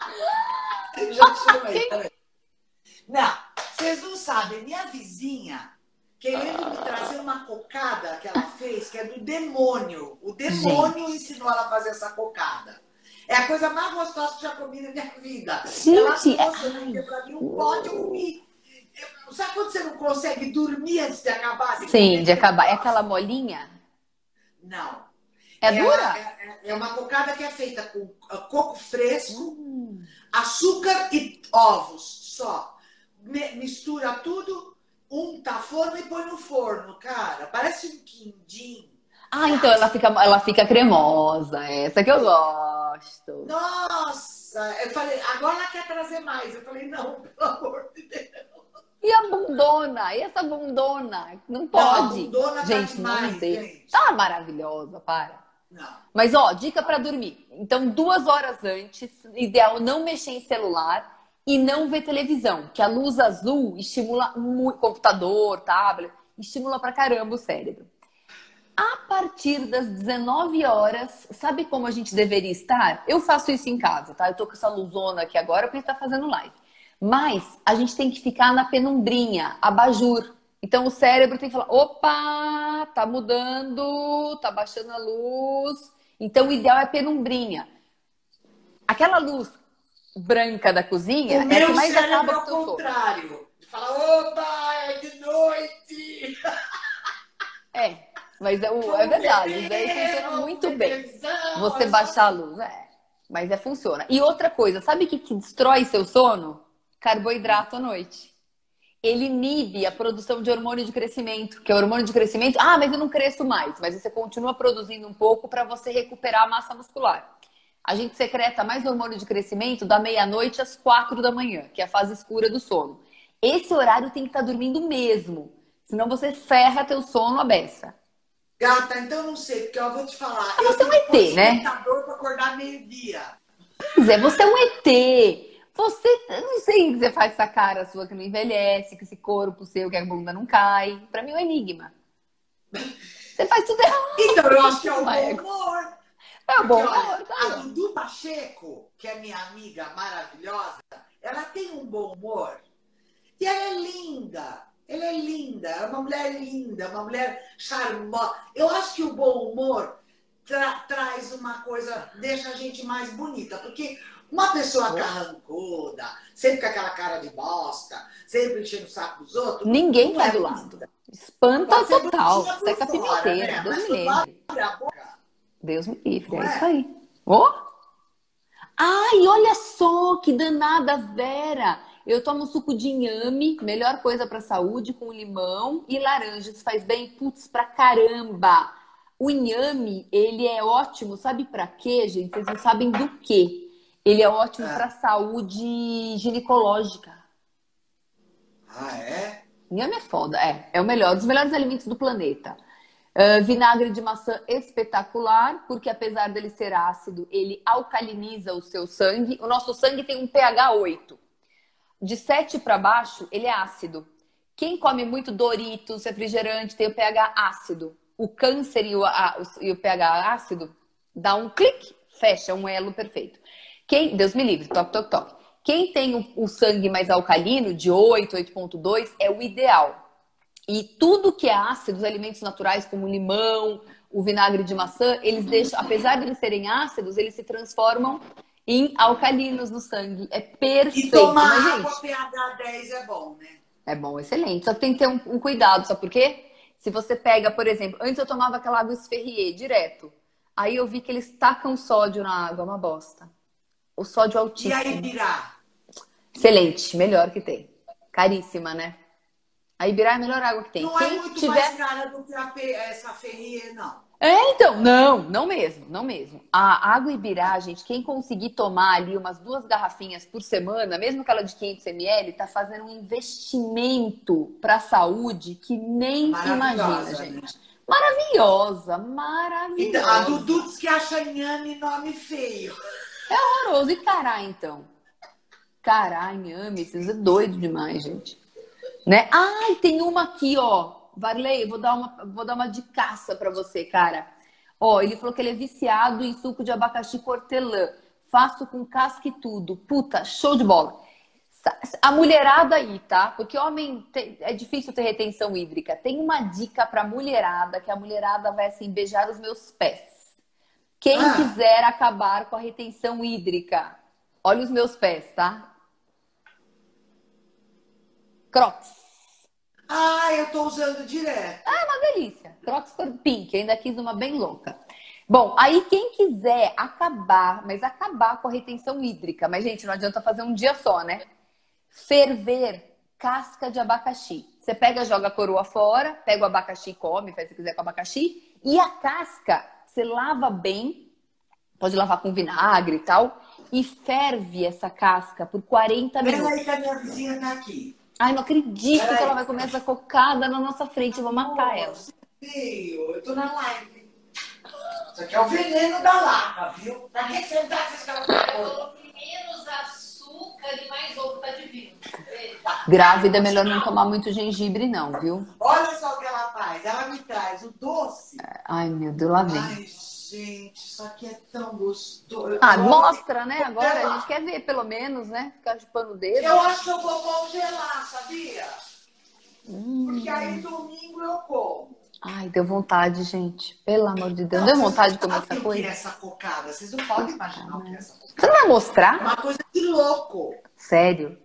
Eu já te chamo aí, peraí. Não, vocês não sabem, minha vizinha querendo me trazer uma cocada que ela fez, que é do demônio. O demônio Gente. ensinou ela a fazer essa cocada. É a coisa mais gostosa que eu já comi na minha vida. Gente, Ela trouxe, ai. porque pra mim um pote eu comi. Eu- Sabe quando você não consegue dormir antes de acabar de Sim, comer de aquele acabar. É negócio? aquela molinha? Não. É Ela dura? é, é- é uma cocada que é feita com uh, coco fresco, Hum. açúcar e ovos só. Me- mistura tudo, unta a forma e põe no forno, cara. Parece um quindim. Ah, então ela fica, ela fica cremosa. Essa que eu gosto. Nossa! Eu falei, agora ela quer trazer mais. Eu falei, não, pelo amor de Deus. E a bundona? E essa bundona? Não Não, a pode. bundona tá Gente, não demais, dê. gente. Tá maravilhosa, para. Não. Mas, ó, dica pra dormir. Então, duas horas antes, ideal não mexer em celular e não ver televisão, que a luz azul estimula muito, computador, tablet, estimula pra caramba o cérebro. A partir das dezenove horas, sabe como a gente deveria estar? Eu faço isso em casa, tá? Eu tô com essa luzona aqui agora porque a gente tá fazendo live. Mas a gente tem que ficar na penumbrinha, abajur. Então o cérebro tem que falar: opa, tá mudando, tá baixando a luz. Então o ideal é penumbrinha. Aquela luz branca da cozinha O é a que meu mais cérebro acaba é com o o teu sono. contrário. Fala, opa, é de noite. É, mas é, o- é Vamos verdade, isso beber, daí funciona vamos muito ver bem. televisão. Você é só baixar a assim. luz, é. Mas é funciona. E outra coisa, sabe o que, que destrói seu sono? Carboidrato à noite. Ele inibe a produção de hormônio de crescimento, que é o hormônio de crescimento. Ah, mas eu não cresço mais. Mas você continua produzindo um pouco para você recuperar a massa muscular. A gente secreta mais hormônio de crescimento da meia-noite às quatro da manhã, que é a fase escura do sono. Esse horário tem que estar dormindo mesmo, senão você ferra teu sono à beça. Gata, então eu não sei, porque eu vou te falar. Ah, Eu você é tenho um que pôr E T, né? despertador para acordar meio-dia. Pois é, você é um E T. Você, eu não sei que você faz essa cara sua que não envelhece, que esse corpo seu, que a bunda não cai. Pra mim é um enigma. Você faz tudo errado. Então, eu acho que é o bom Ego. humor. É o Porque, bom olha, humor, tá a aí, ó. Dudu Pacheco, que é minha amiga maravilhosa, ela tem um bom humor. E ela é linda. Ela é linda. Ela é uma mulher linda, uma mulher charmosa. Eu acho que o bom humor tra- traz uma coisa, deixa a gente mais bonita. Porque uma pessoa carrancuda, sempre com aquela cara de bosta, sempre enchendo o saco dos outros, Ninguém não tá é do bonita. lado. Espanta Pode ser total. bonitinha Seca a por fora, pimenteira. né? Deus Mas me quando livre. abre a boca, Deus me livre. não É isso é? aí. Ó. Ai, olha só que danada, Vera. Eu tomo suco de inhame, melhor coisa pra saúde, com limão e laranja. Isso faz bem, putz, pra caramba. O inhame, ele é ótimo, sabe pra quê, gente? Vocês não sabem do quê. Ele é ótimo pra É. saúde ginecológica. Ah, é? Inhame é foda, é. É o melhor, dos melhores alimentos do planeta. Ah, vinagre de maçã espetacular, porque apesar dele ser ácido, ele alcaliniza o seu sangue. O nosso sangue tem um pH oito. De sete para baixo, ele é ácido. Quem come muito Doritos, refrigerante, tem o pH ácido. O câncer e o, a- e o pH ácido dá um clique, fecha um elo perfeito. Quem, Deus me livre, toque, toque, toque. Quem tem o, o sangue mais alcalino, de oito, oito ponto dois, é o ideal. E tudo que é ácido, os alimentos naturais, como o limão, o vinagre de maçã, eles deixam, apesar de eles serem ácidos, eles se transformam em alcalinos no sangue. É perfeito. E tomar mas, água gente, pH dez é bom, né? é bom, excelente. Só que tem que ter um, um cuidado, sabe por quê? Se você pega, por exemplo, antes eu tomava aquela água Esferrier direto. Aí eu vi que eles tacam sódio na água, é uma bosta. O sódio E altíssimo. aí, Ibirá? Excelente, melhor que tem. Caríssima, né? A Ibirá é a melhor água que tem. Não Quem é muito tiver... mais cara do que a, essa Ferrier, não. É, então, não, não mesmo, não mesmo. A água Ibirá, gente, quem conseguir tomar ali umas duas garrafinhas por semana, mesmo aquela de quinhentos mililitros, tá fazendo um investimento para a saúde que nem imagina, gente. Maravilhosa, maravilhosa. Então, a Dudu diz que acha inhame nome feio. É horroroso. E cará, então? Cará, inhame, isso é doido demais, gente. Né? Ai, tem uma aqui, ó. Varley, vou dar uma, vou dar uma dicaça pra você, cara. Ó, ele falou que ele é viciado em suco de abacaxi com hortelã. Faço com casca e tudo. Puta, show de bola. A mulherada aí, tá? Porque homem tem, é difícil ter retenção hídrica. Tem uma dica pra mulherada, que a mulherada vai assim, beijar os meus pés. Quem ah. quiser acabar com a retenção hídrica, olha os meus pés, tá? Crocs. Ah, eu tô usando direto. Ah, é uma delícia. Crocs cor pink, ainda quis uma bem louca. Bom, aí quem quiser acabar, mas acabar com a retenção hídrica, mas gente, não adianta fazer um dia só, né? Ferver casca de abacaxi. Você pega, joga a coroa fora, pega o abacaxi e come, faz o que quiser com o abacaxi. E a casca, você lava bem, pode lavar com vinagre e tal, e ferve essa casca por quarenta minutos. Peraí que a minha vizinha tá aqui. Ai, não acredito Peraí. que ela vai comer essa cocada na nossa frente. Eu vou matar ela. Filho, eu tô na live. Isso aqui é o veneno da lata, viu? Pra que você não dá essas caras? Falou que menos açúcar e mais ovo tá divino. Grávida é melhor não tomar muito gengibre, não, viu? Olha só o que ela faz. Ela me traz o doce. Ai, meu Deus, lá vem. Ai, gente, isso aqui é tão gostoso. Ah, mostra, né? Agora a gente quer ver, pelo menos, né? Ficar chupando o dedo. Eu acho que eu vou congelar, sabia? Hum. Porque aí domingo eu como. Ai, deu vontade, gente. Pelo amor de Deus. Não, deu vontade de comer essa coisa? O que é essa cocada? Vocês não podem imaginar ah, o que é essa cocada. Você não vai mostrar? É uma coisa de louco. Sério?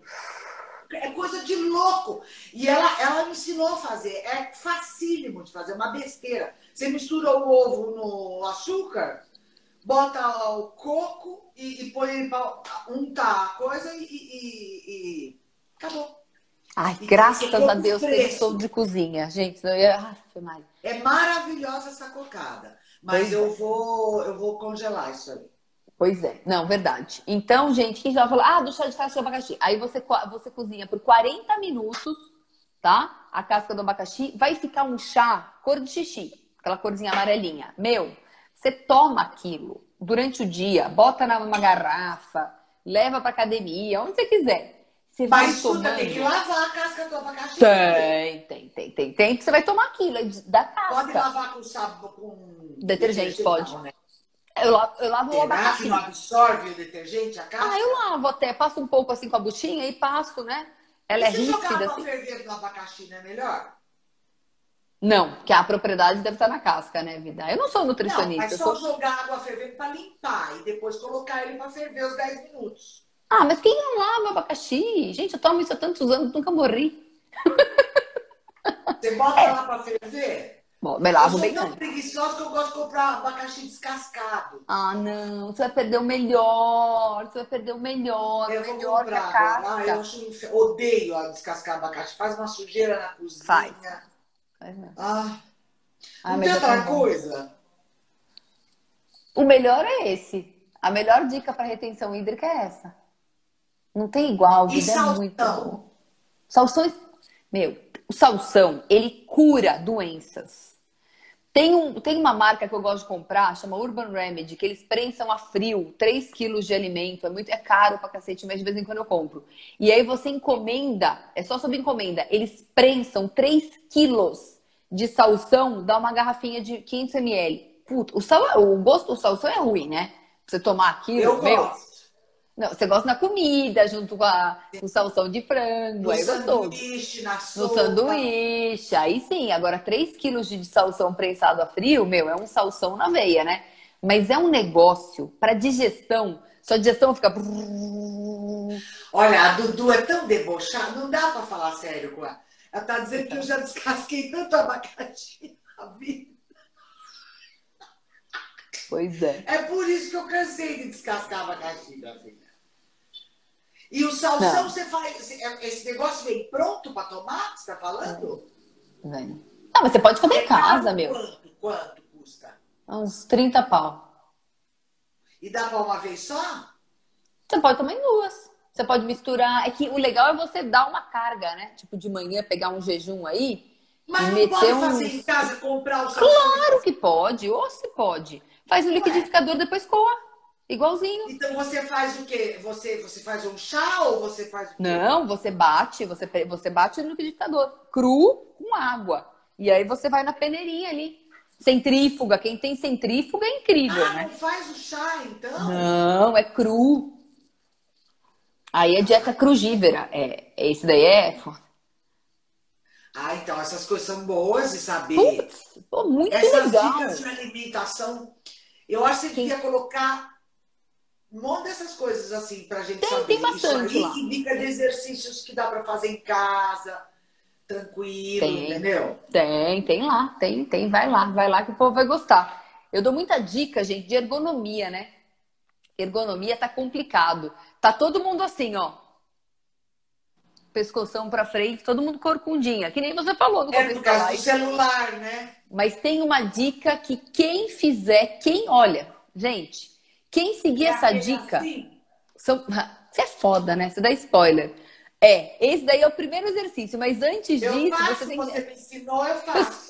É coisa de louco. E ela, ela me ensinou a fazer. É facílimo de fazer, é uma besteira. Você mistura o ovo no açúcar, bota o coco e, e põe para untar a coisa e, e, e acabou. Ai, e graças a Deus que eu sou de cozinha, gente. Não ia... Ai, é maravilhosa essa cocada. Mas pois eu, é. vou, eu vou congelar isso aí. Pois é, não, verdade. Então, gente, quem já falou, ah, do chá de casca de abacaxi. Aí você, você cozinha por quarenta minutos, tá? A casca do abacaxi. Vai ficar um chá cor de xixi, aquela corzinha amarelinha. Meu, você toma aquilo durante o dia, bota numa garrafa, leva pra academia, onde você quiser. Você vai Mas tomando... tem que lavar a casca do abacaxi. Tem, tem, tem, tem, tem. Que você vai tomar aquilo da casca. Pode lavar com sabão, com detergente, pode. Não, né? Eu lavo, eu lavo o abacaxi. Que não absorve o detergente, a casca? Ah, eu lavo até. Passo um pouco assim com a buchinha e passo, né? Ela e é se ríspida jogar assim. Se ferver no abacaxi, não é melhor? Não, porque a propriedade deve estar na casca, né, vida? Eu não sou nutricionista. Não, mas só sou... jogar água fervendo para limpar e depois colocar ele para ferver os dez minutos. Ah, mas quem não lava abacaxi? Gente, eu tomo isso há tantos anos, nunca morri. Você bota é. lá para ferver? Bom, me lavo eu bem sou tão preguiçosa que eu gosto de comprar abacaxi descascado. Ah, não. Você vai perder o melhor. Você vai perder o melhor. Eu o vou melhor comprar. da casca. Ah, eu acho, odeio a descascar abacaxi. Faz uma sujeira na cozinha. Faz. Faz mesmo. Ah, ah, não tem outra coisa? O melhor é esse. A melhor dica para retenção hídrica é essa. Não tem igual. E vida salsão? É muito bom. Salsões... Meu, o salsão, ele cura doenças. Tem, um, tem uma marca que eu gosto de comprar, chama Urban Remedy, que eles prensam a frio três quilos de alimento. É muito é caro pra cacete, mas de vez em quando eu compro. E aí você encomenda, é só sob encomenda, eles prensam três quilos de salsão, dá uma garrafinha de quinhentos mililitros. Puta, o, sal, o gosto do salsão é ruim, né? Pra você tomar aquilo, eu meu. Gosto. Não, você gosta na comida, junto com, a, com o salsão de frango, No aí é gostoso. sanduíche, na No sopa. sanduíche, aí sim. Agora, três quilos de salsão prensado a frio, meu, é um salsão na veia, né? Mas é um negócio para digestão. Sua digestão fica... Olha, a Dudu é tão debochada, não dá para falar sério com ela. Ela tá dizendo que eu já descasquei tanto abacaxi na vida. Pois é. É por isso que eu cansei de descascar abacaxi, minha filha. E o salsão, Não. você faz. Esse negócio vem pronto para tomar? Você tá falando? Vem. Ah, mas você pode fazer É em casa, caro meu. Quanto? Quanto custa? Uns trinta pau. E dá para uma vez só? Você pode tomar em duas. Você pode misturar. É que o legal é você dar uma carga, né? Tipo, de manhã pegar um jejum aí Mas e não meter pode uns... fazer em casa, comprar o salsão? Claro que pode, ou se pode. Faz no liquidificador, depois coa. Igualzinho. Então você faz o quê? Você, você faz um chá ou você faz o quê? Não, você bate, você, você bate no liquidificador. Cru com água. E aí você vai na peneirinha ali. Centrífuga. Quem tem centrífuga é incrível, Ah, né? não faz o chá, então? Não, é cru. Aí é dieta crugívera. É, esse daí é... Ah, então essas coisas são boas de saber. Putz, pô, muito Essas legal. dicas de alimentação, eu acho que você devia colocar um monte dessas coisas assim pra gente Tem, saber. tem bastante Isso lá. aí, e dica de exercícios que dá pra fazer em casa, tranquilo, Tem. entendeu? Tem, tem lá, tem, tem, vai lá, vai lá que o povo vai gostar. Eu dou muita dica, gente, de ergonomia, né? Ergonomia tá complicado. Tá todo mundo assim, ó. Pescoção pra frente, todo mundo corcundinha, que nem você falou no É começo por da causa do live. celular, né? Mas tem uma dica que quem fizer, quem olha, gente, quem seguir É essa aquele dica, assim. são... você é foda, né? Você dá spoiler. É, esse daí é o primeiro exercício, mas antes Eu disso, faço, você tem você que... me ensinou, eu faço.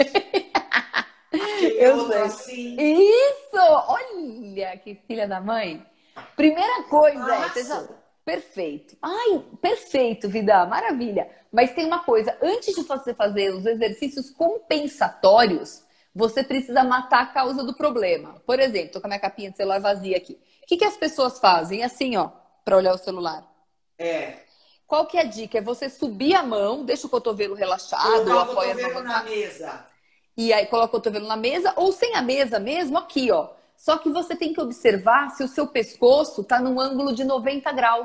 Aquele Eu outro sei. assim. Isso! Olha que filha da mãe. Primeira coisa é, você já... Faço. Perfeito. Ai, perfeito, vida, maravilha. Mas tem uma coisa, antes de você fazer os exercícios compensatórios, você precisa matar a causa do problema. Por exemplo, tô com a minha capinha de celular vazia aqui. O que, que as pessoas fazem? Assim, ó, para olhar o celular. É. Qual que é a dica? É você subir a mão, deixa o cotovelo relaxado, ou Colocar o apoia a cotovelo mão na mesa. e aí coloca o cotovelo na mesa, ou sem a mesa mesmo, aqui, ó. Só que você tem que observar se o seu pescoço tá num ângulo de noventa graus.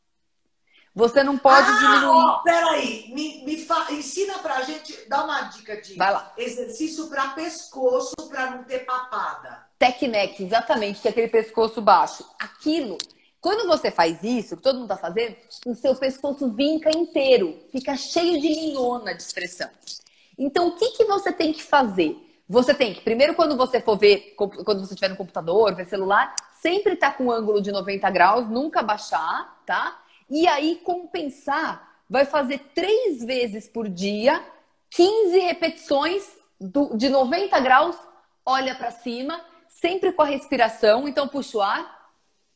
Você não pode ah, diminuir. Ó, peraí, me, me fa... ensina pra gente, dá uma dica de Vai lá. exercício para pescoço para não ter papada. Tech neck, exatamente, que é aquele pescoço baixo. Aquilo, quando você faz isso, que todo mundo tá fazendo, o seu pescoço vinca inteiro, fica cheio de linhona de expressão. Então, o que, que você tem que fazer? Você tem que, primeiro, quando você for ver, quando você estiver no computador, ver celular, sempre tá com um ângulo de noventa graus, nunca baixar, tá? E aí, compensar, vai fazer três vezes por dia, quinze repetições do, de noventa graus, olha para cima, sempre com a respiração. Então, puxa o ar,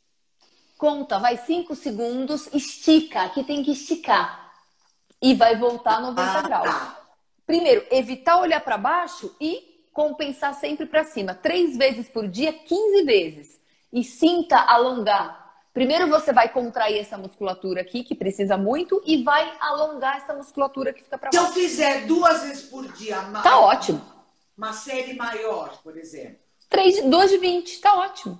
conta, vai cinco segundos, estica, aqui tem que esticar. E vai voltar a noventa graus. Primeiro, evitar olhar para baixo e compensar sempre para cima. Três vezes por dia, quinze vezes. E sinta alongar. Primeiro você vai contrair essa musculatura aqui, que precisa muito, e vai alongar essa musculatura que fica para Se baixo. eu fizer duas vezes por dia, Tá ótimo. Uma série maior, por exemplo. Três, duas de vinte, tá ótimo.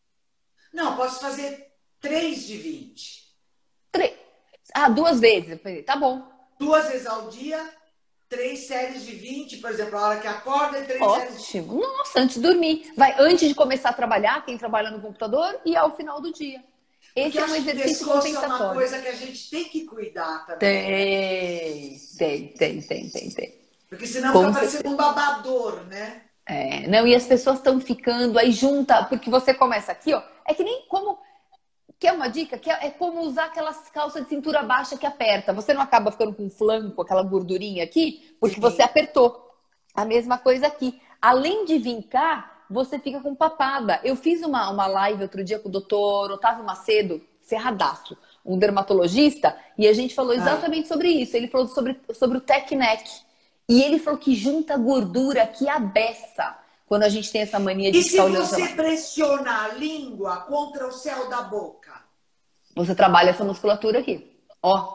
Não, posso fazer três de vinte. Três. Ah, duas vezes. Tá bom. Duas vezes ao dia, três séries de vinte, por exemplo, a hora que acorda e três séries de vinte. Ótimo. Nossa, antes de dormir. Vai antes de começar a trabalhar, quem trabalha no computador, e ao final do dia. Esse Porque é um acho que exercício pescoço é uma compensatório. coisa que a gente tem que cuidar também. Tem, tem, tem, tem, tem, tem. Porque senão Com fica parecendo um babador, né? É, não, e as pessoas estão ficando aí junta, porque você começa aqui, ó. É que nem como. Quer uma dica? Que é, é como usar aquelas calças de cintura baixa que aperta. Você não acaba ficando com flanco, aquela gordurinha aqui, porque Sim. você apertou. A mesma coisa aqui. Além de vincar, você fica com papada. Eu fiz uma, uma live outro dia com o doutor Otávio Macedo, ferradaço, um dermatologista, e a gente falou exatamente sobre isso. Ele falou sobre, sobre o tech neck. E ele falou que junta gordura aqui a beça quando a gente tem essa mania de E ficar se olhando você lá. pressiona a língua contra o céu da boca? Você trabalha essa musculatura aqui. Ó.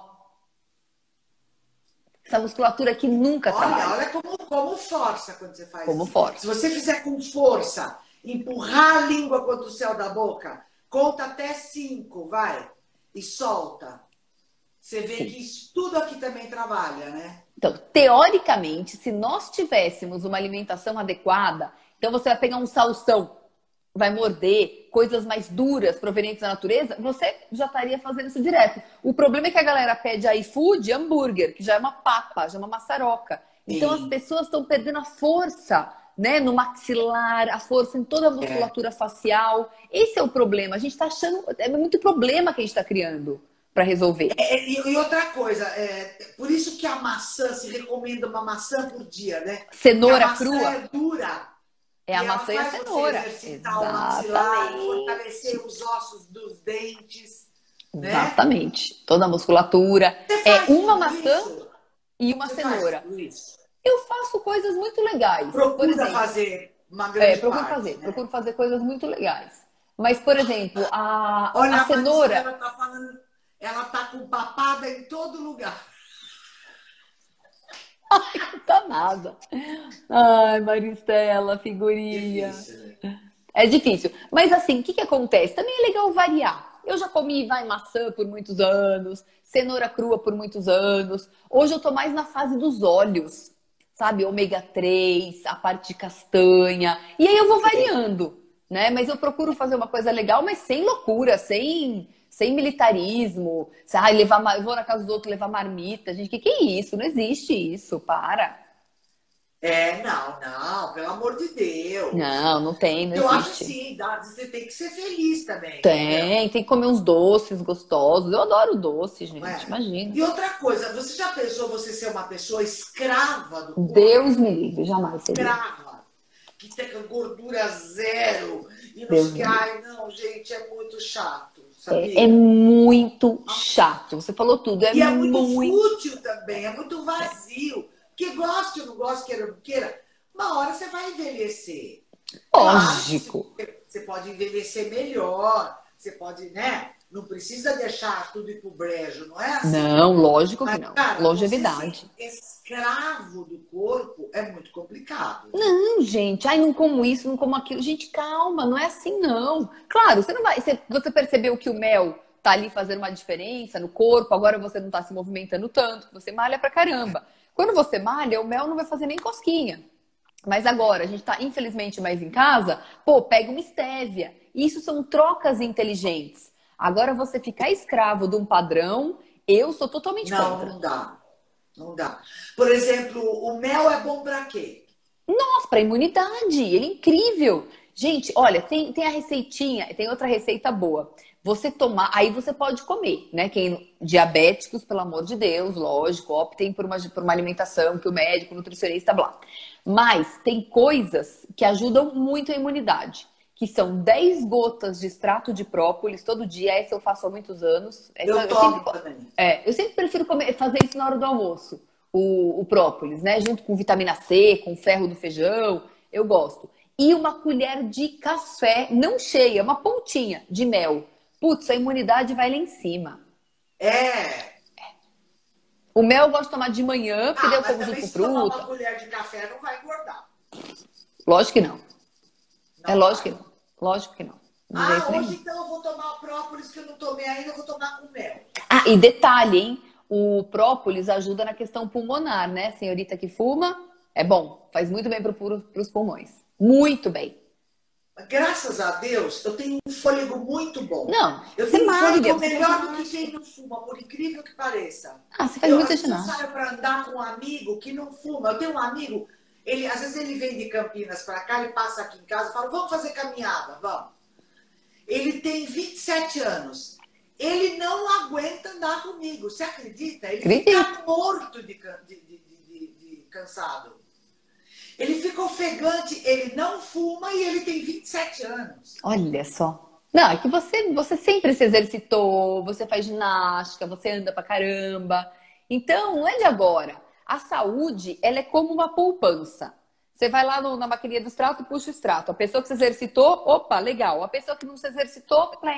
Essa musculatura aqui nunca Olha, trabalha. olha como, como força quando você faz Como isso. força. Se você fizer com força, empurrar a língua contra o céu da boca, conta até cinco, vai, e solta. Você vê Sim. que isso tudo aqui também trabalha, né? Então, teoricamente, se nós tivéssemos uma alimentação adequada, então você vai pegar um salsão, vai morder coisas mais duras provenientes da natureza, você já estaria fazendo isso direto. O problema é que a galera pede iFood hambúrguer, que já é uma papa, já é uma maçaroca. Então Sim. as pessoas estão perdendo a força, né, no maxilar, a força em toda a musculatura é. facial. Esse é o problema. A gente está achando, é muito problema que a gente está criando para resolver. É, e, e outra coisa, é, por isso que a maçã, se recomenda uma maçã por dia, né? Cenoura a maçã crua. é dura. É a maçã e a cenoura. Você exercitar o maxilar, fortalecer os ossos dos dentes. Né? Exatamente. Toda a musculatura. É uma maçã isso? e uma Você cenoura. Faz isso? Eu faço coisas muito legais. Procura por exemplo, fazer uma grande é, procuro parte, fazer, né? procuro fazer coisas muito legais. Mas, por exemplo, a, Olha, a cenoura. Ela tá falando, ela tá com papada em todo lugar. Ai, não tá nada. Ai, Maristela, figurinha. Difícil, né? É difícil. Mas assim, o que que acontece? Também é legal variar. Eu já comi, vai, maçã por muitos anos, cenoura crua por muitos anos. Hoje eu tô mais na fase dos óleos, sabe? Ômega três, a parte de castanha. E aí eu vou variando, né? Mas eu procuro fazer uma coisa legal, mas sem loucura, sem... Sem militarismo, ah, levar, eu vou na casa dos outros levar marmita. Gente, o que, que é isso? Não existe isso, para. É, não, não, pelo amor de Deus. Não, não tem, não eu existe. Eu acho sim, dá, você tem que ser feliz também. Tem, né? Tem que comer uns doces gostosos. Eu adoro doce, gente, é? imagina. E outra coisa, você já pensou você ser uma pessoa escrava do corpo? Deus me livre, jamais seria. Escrava. Que tem gordura zero. E não se ai, não, gente, é muito chato. É, é muito chato. Você falou tudo. É e é muito, muito fútil também, é muito vazio. Que goste ou não goste, queira ou não queira, uma hora você vai envelhecer. Lógico. Claro, você pode envelhecer melhor, você pode, né? Não precisa deixar tudo ir pro brejo, não é assim? Não, lógico Mas, que não. Cara, longevidade. Você ser escravo do corpo é muito complicado. Não, gente, ai, não como isso, não como aquilo. Gente, calma, não é assim, não. Claro, você não vai. Você, você percebeu que o mel tá ali fazendo uma diferença no corpo, agora você não tá se movimentando tanto, você malha pra caramba. Quando você malha, o mel não vai fazer nem cosquinha. Mas agora, a gente tá, infelizmente, mais em casa, pô, pega uma estévia. Isso são trocas inteligentes. Agora, você ficar escravo de um padrão, eu sou totalmente não, contra. Não, dá. Não dá. Por exemplo, o mel é bom pra quê? Nossa, pra imunidade. Ele é incrível. Gente, olha, tem, tem a receitinha, tem outra receita boa. Você tomar, aí você pode comer, né? Quem diabéticos, pelo amor de Deus, lógico, optem por uma, por uma alimentação que o médico, o nutricionista, blá. Mas tem coisas que ajudam muito a imunidade, que são dez gotas de extrato de própolis todo dia. Essa eu faço há muitos anos. Essa, eu, eu tomo sempre, também. É, eu sempre prefiro comer, fazer isso na hora do almoço, o, o própolis, né? Junto com vitamina C, com ferro do feijão, eu gosto. E uma colher de café, não cheia, uma pontinha de mel. Putz, a imunidade vai lá em cima. É. O mel eu gosto de tomar de manhã, porque ah, daí eu como junto com se tomar fruta. uma colher de café não vai engordar. Lógico que não. não é lógico vai. que não. Lógico que não. De ah, jeito hoje nenhum. então eu vou tomar o própolis que eu não tomei ainda, eu vou tomar com mel. Ah, e detalhe, hein? O própolis ajuda na questão pulmonar, né? Senhorita que fuma, é bom. Faz muito bem para os pulmões. Muito bem. Graças a Deus, eu tenho um fôlego muito bom. Não, eu você tenho um malha, fôlego você melhor faz do que quem não fuma, por incrível que pareça. Ah, você faz eu, muita às vezes, eu ginástica. saio para andar com um amigo que não fuma. Eu tenho um amigo, ele, às vezes ele vem de Campinas para cá, ele passa aqui em casa e fala, vamos fazer caminhada, vamos. Ele tem vinte e sete anos. Ele não aguenta andar comigo, você acredita? Ele Acredito. fica morto de, de, de, de, de cansado. Ele fica ofegante, ele não fuma e ele tem vinte e sete anos. Olha só. Não, é que você, você sempre se exercitou, você faz ginástica, você anda pra caramba. Então, não é de agora. A saúde, ela é como uma poupança. Você vai lá no, na maquininha do extrato e puxa o extrato. A pessoa que se exercitou, opa, legal. A pessoa que não se exercitou, plém.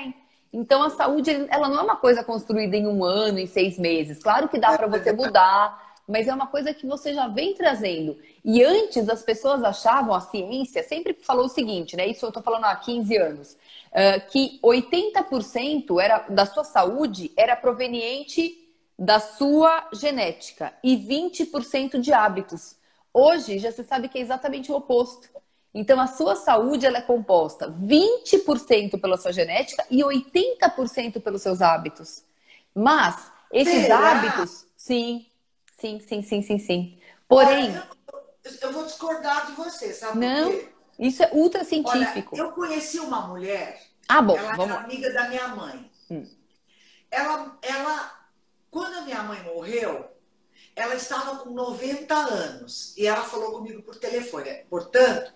Então, a saúde, ela não é uma coisa construída em um ano, em seis meses. Claro que dá para você mudar, mas é uma coisa que você já vem trazendo. E antes, as pessoas achavam, a ciência sempre falou o seguinte, né? Isso eu tô falando há quinze anos. Uh, que oitenta por cento era, da sua saúde era proveniente da sua genética e vinte por cento de hábitos. Hoje, já se sabe que é exatamente o oposto. Então, a sua saúde ela é composta vinte por cento pela sua genética e oitenta por cento pelos seus hábitos. Mas, esses Será? hábitos... Sim, sim, sim, sim, sim, sim. Porém... Olha, eu, eu vou discordar de você, sabe não, por quê? Isso é ultra científico. Olha, eu conheci uma mulher, ah, bom, ela vamos era amiga da minha mãe. Hum. Ela, ela, quando a minha mãe morreu, ela estava com noventa anos e ela falou comigo por telefone. Portanto,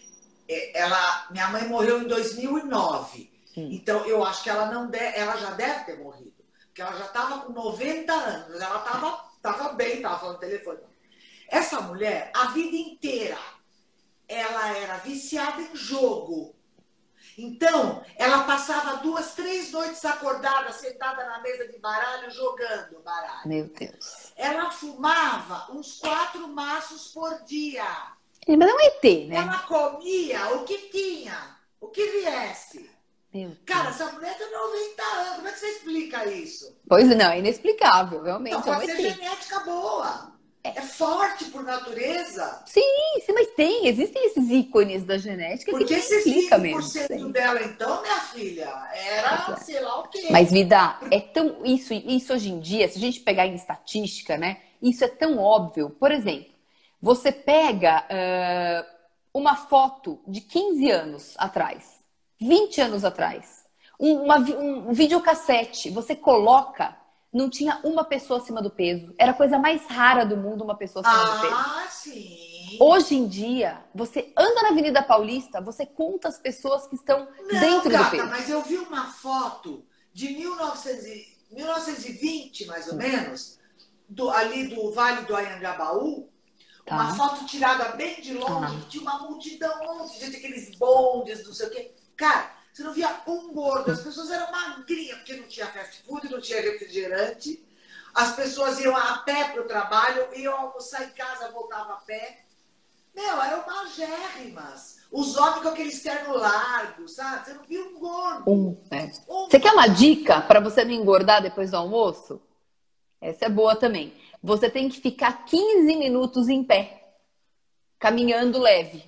ela, minha mãe morreu em dois mil e nove. Hum. Então, eu acho que ela, não de, ela já deve ter morrido. Porque ela já estava com noventa anos. Ela estava tava bem, estava falando telefone. Essa mulher, a vida inteira, ela era viciada em jogo. Então, ela passava duas, três noites acordada, sentada na mesa de baralho, jogando baralho. Meu Deus. Ela fumava uns quatro maços por dia. Mas não é E T, né? Ela comia o que tinha, o que viesse. Meu Deus. Cara, essa mulher tem noventa anos, como é que você explica isso? Pois não, é inexplicável, realmente. Não, pode é um ser E T. genética boa. É forte por natureza. Sim, sim, mas tem, existem esses ícones da genética porque que esses explica vinte por cento mesmo. dela, então, minha filha, era é. sei lá o quê. Mas, Vida, é tão. Isso, isso hoje em dia, se a gente pegar em estatística, né? Isso é tão óbvio. Por exemplo, você pega uh, uma foto de quinze anos atrás, vinte anos atrás, um, uma, um videocassete, você coloca. Não tinha uma pessoa acima do peso. Era a coisa mais rara do mundo, uma pessoa acima ah, do peso. Ah, sim. Hoje em dia, você anda na Avenida Paulista, você conta as pessoas que estão Não, dentro gata, do peso. Mas eu vi uma foto de mil novecentos e vinte, mais ou hum. menos, do, ali do Vale do Anhangabaú. Tá. Uma foto tirada bem de longe, ah. de uma multidão, de gente, aqueles bondes, não sei o quê. Cara, você não via um gordo, as pessoas eram magrinhas, porque não tinha fast food, não tinha refrigerante. As pessoas iam a pé para o trabalho, iam almoçar em casa, voltavam a pé. Meu, eram magérrimas. Os homens com aquele externo largo, sabe? Você não via um gordo. Um, é. um você quer uma dica para você não engordar depois do almoço? Essa é boa também. Você tem que ficar quinze minutos em pé, caminhando leve.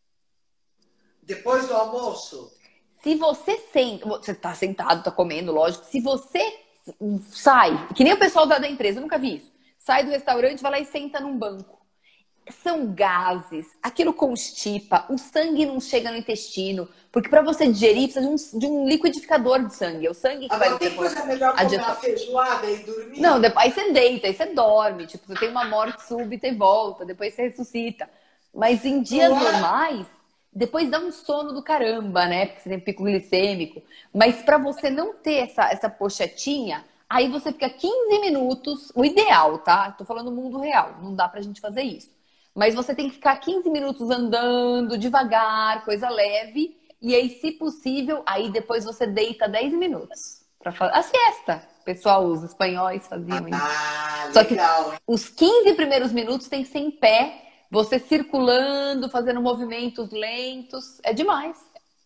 Depois do almoço? Se você senta, você tá sentado, tá comendo, lógico. Se você sai, que nem o pessoal da, da empresa, eu nunca vi isso. Sai do restaurante, vai lá e senta num banco. São gases, aquilo constipa, o sangue não chega no intestino. Porque para você digerir, precisa de um, de um liquidificador de sangue. É o sangue que Agora, vai... tem coisa melhor comer uma feijoada e dormir? Não, depois, aí você deita, aí você dorme. Tipo, você tem uma morte súbita e volta, depois você ressuscita. Mas em dias Ué? normais... Depois dá um sono do caramba, né? Porque você tem pico glicêmico. Mas para você não ter essa, essa pochetinha, aí você fica quinze minutos, o ideal, tá? Tô falando do mundo real, não dá pra gente fazer isso. Mas você tem que ficar quinze minutos andando, devagar, coisa leve. E aí, se possível, aí depois você deita dez minutos. Pra fazer a siesta. Pessoal, os espanhóis faziam isso. Ah, Só legal. que os quinze primeiros minutos tem que ser em pé. Você circulando, fazendo movimentos lentos, é demais.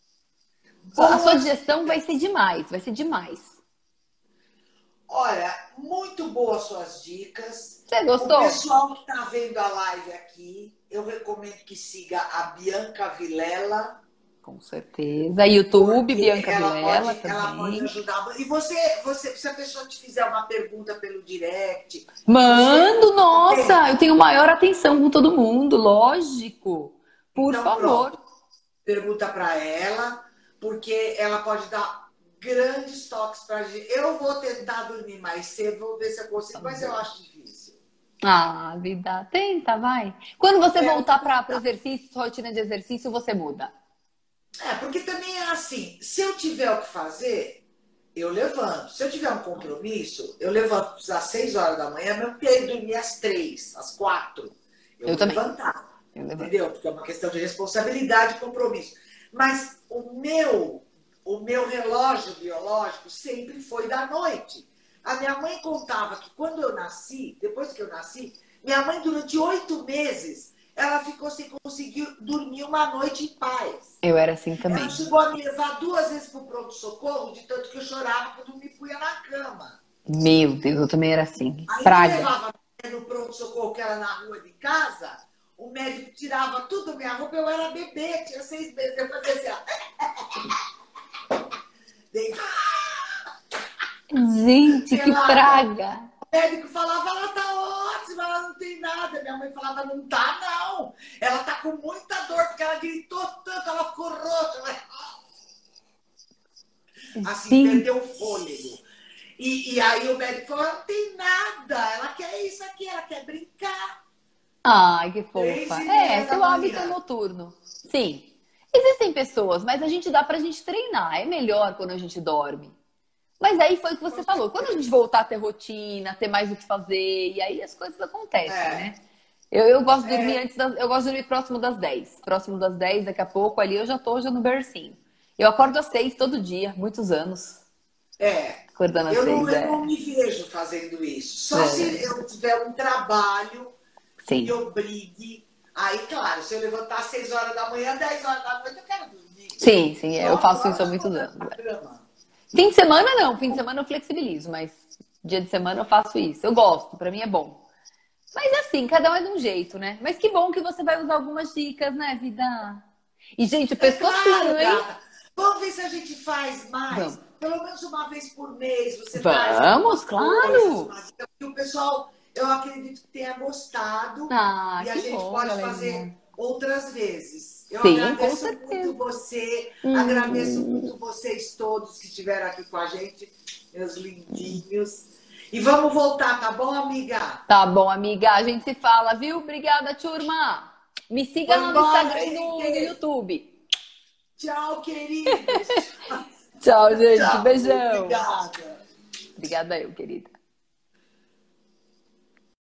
A sua digestão vai ser demais, vai ser demais. Olha, muito boas suas dicas. Você gostou? O pessoal que está vendo a live aqui, eu recomendo que siga a Bianca Vilela. Com certeza. YouTube, Bianca ela Vilela pode, também. Ela pode ajudar. E você, você, se a pessoa te fizer uma pergunta pelo direct... Mando, você... nossa! Eu tenho maior atenção com todo mundo, lógico. Por então, favor. Pronto. Pergunta para ela, porque ela pode dar grandes toques para a gente. Eu vou tentar dormir mais cedo, vou ver se eu consigo, mas eu acho difícil. Ah, vida, tenta, vai. Quando você é, voltar para o exercício, sua rotina de exercício, você muda. É, porque também é assim, se eu tiver o que fazer, eu levanto. Se eu tiver um compromisso, eu levanto às seis horas da manhã, mesmo que eu dormir às três, às quatro. Eu, eu vou também. levantar. Eu entendeu? Levanto. Porque é uma questão de responsabilidade e compromisso. Mas o meu, o meu relógio biológico sempre foi da noite. A minha mãe contava que quando eu nasci, depois que eu nasci, minha mãe durante oito meses, ela ficou sem conseguir dormir uma noite em paz. Eu era assim também. Ela chegou a me levar duas vezes para o pronto-socorro, de tanto que eu chorava quando me punha na cama. Meu Deus, eu também era assim. Aí Praga. eu levava no pronto-socorro, que era na rua de casa, o médico tirava tudo minha roupa, eu era bebê, tinha seis meses. Eu fazia assim, ó. Gente, que Ela- praga! O médico falava, ela tá ótima, ela não tem nada. Minha mãe falava, não tá, não. Ela tá com muita dor, porque ela gritou tanto, ela ficou roxa. Ela- Assim, Sim. perdeu o fôlego. E, e aí o médico falou, ela não tem nada, ela quer isso aqui, ela quer brincar. Ai, que Três fofa. e meia É, da seu manhã. hábito noturno. Sim. Existem pessoas, mas a gente dá pra gente treinar. É melhor quando a gente dorme. Mas aí foi o que você falou. Quando a gente voltar a ter rotina, ter mais o que fazer, e aí as coisas acontecem, É. né? Eu, eu gosto de dormir É. antes das, eu gosto de dormir próximo das dez. Próximo das dez, daqui a pouco ali eu já tô já no bercinho. Eu acordo às seis todo dia, muitos anos. É. Acordando às Eu seis, não, eu é. não me vejo fazendo isso. Só É. se eu tiver um trabalho Sim. que obrigue. Aí, claro, se eu levantar às seis horas da manhã, dez horas da noite, eu quero dormir. Sim, sim, é, eu Só faço agora isso há eu muitos vou anos. na é. cama. Fim de semana não, fim de semana eu flexibilizo, mas dia de semana eu faço isso. Eu gosto, pra mim é bom. Mas assim, cada um é de um jeito, né? Mas que bom que você vai usar algumas dicas, né, vida? E, gente, É pessoassinho, claro, hein? gata. Vamos ver se a gente faz mais. Vamos. Pelo menos uma vez por mês. Você Vamos, traz algumas claro. coisas, uma dica, porque o pessoal, eu acredito que tenha gostado. Ah, e a que gente bom, pode galerinha. fazer outras vezes. Eu Sim, com agradeço certeza. muito você. Hum. Agradeço muito vocês todos que estiveram aqui com a gente, meus lindinhos. E vamos voltar, tá bom, amiga? Tá bom, amiga, a gente se fala, viu? Obrigada, turma. Me siga lá no Vambora, Instagram e no, no gente. YouTube. Tchau, queridos. Tchau, gente. Tchau. Beijão. Obrigada. Obrigada eu, querida.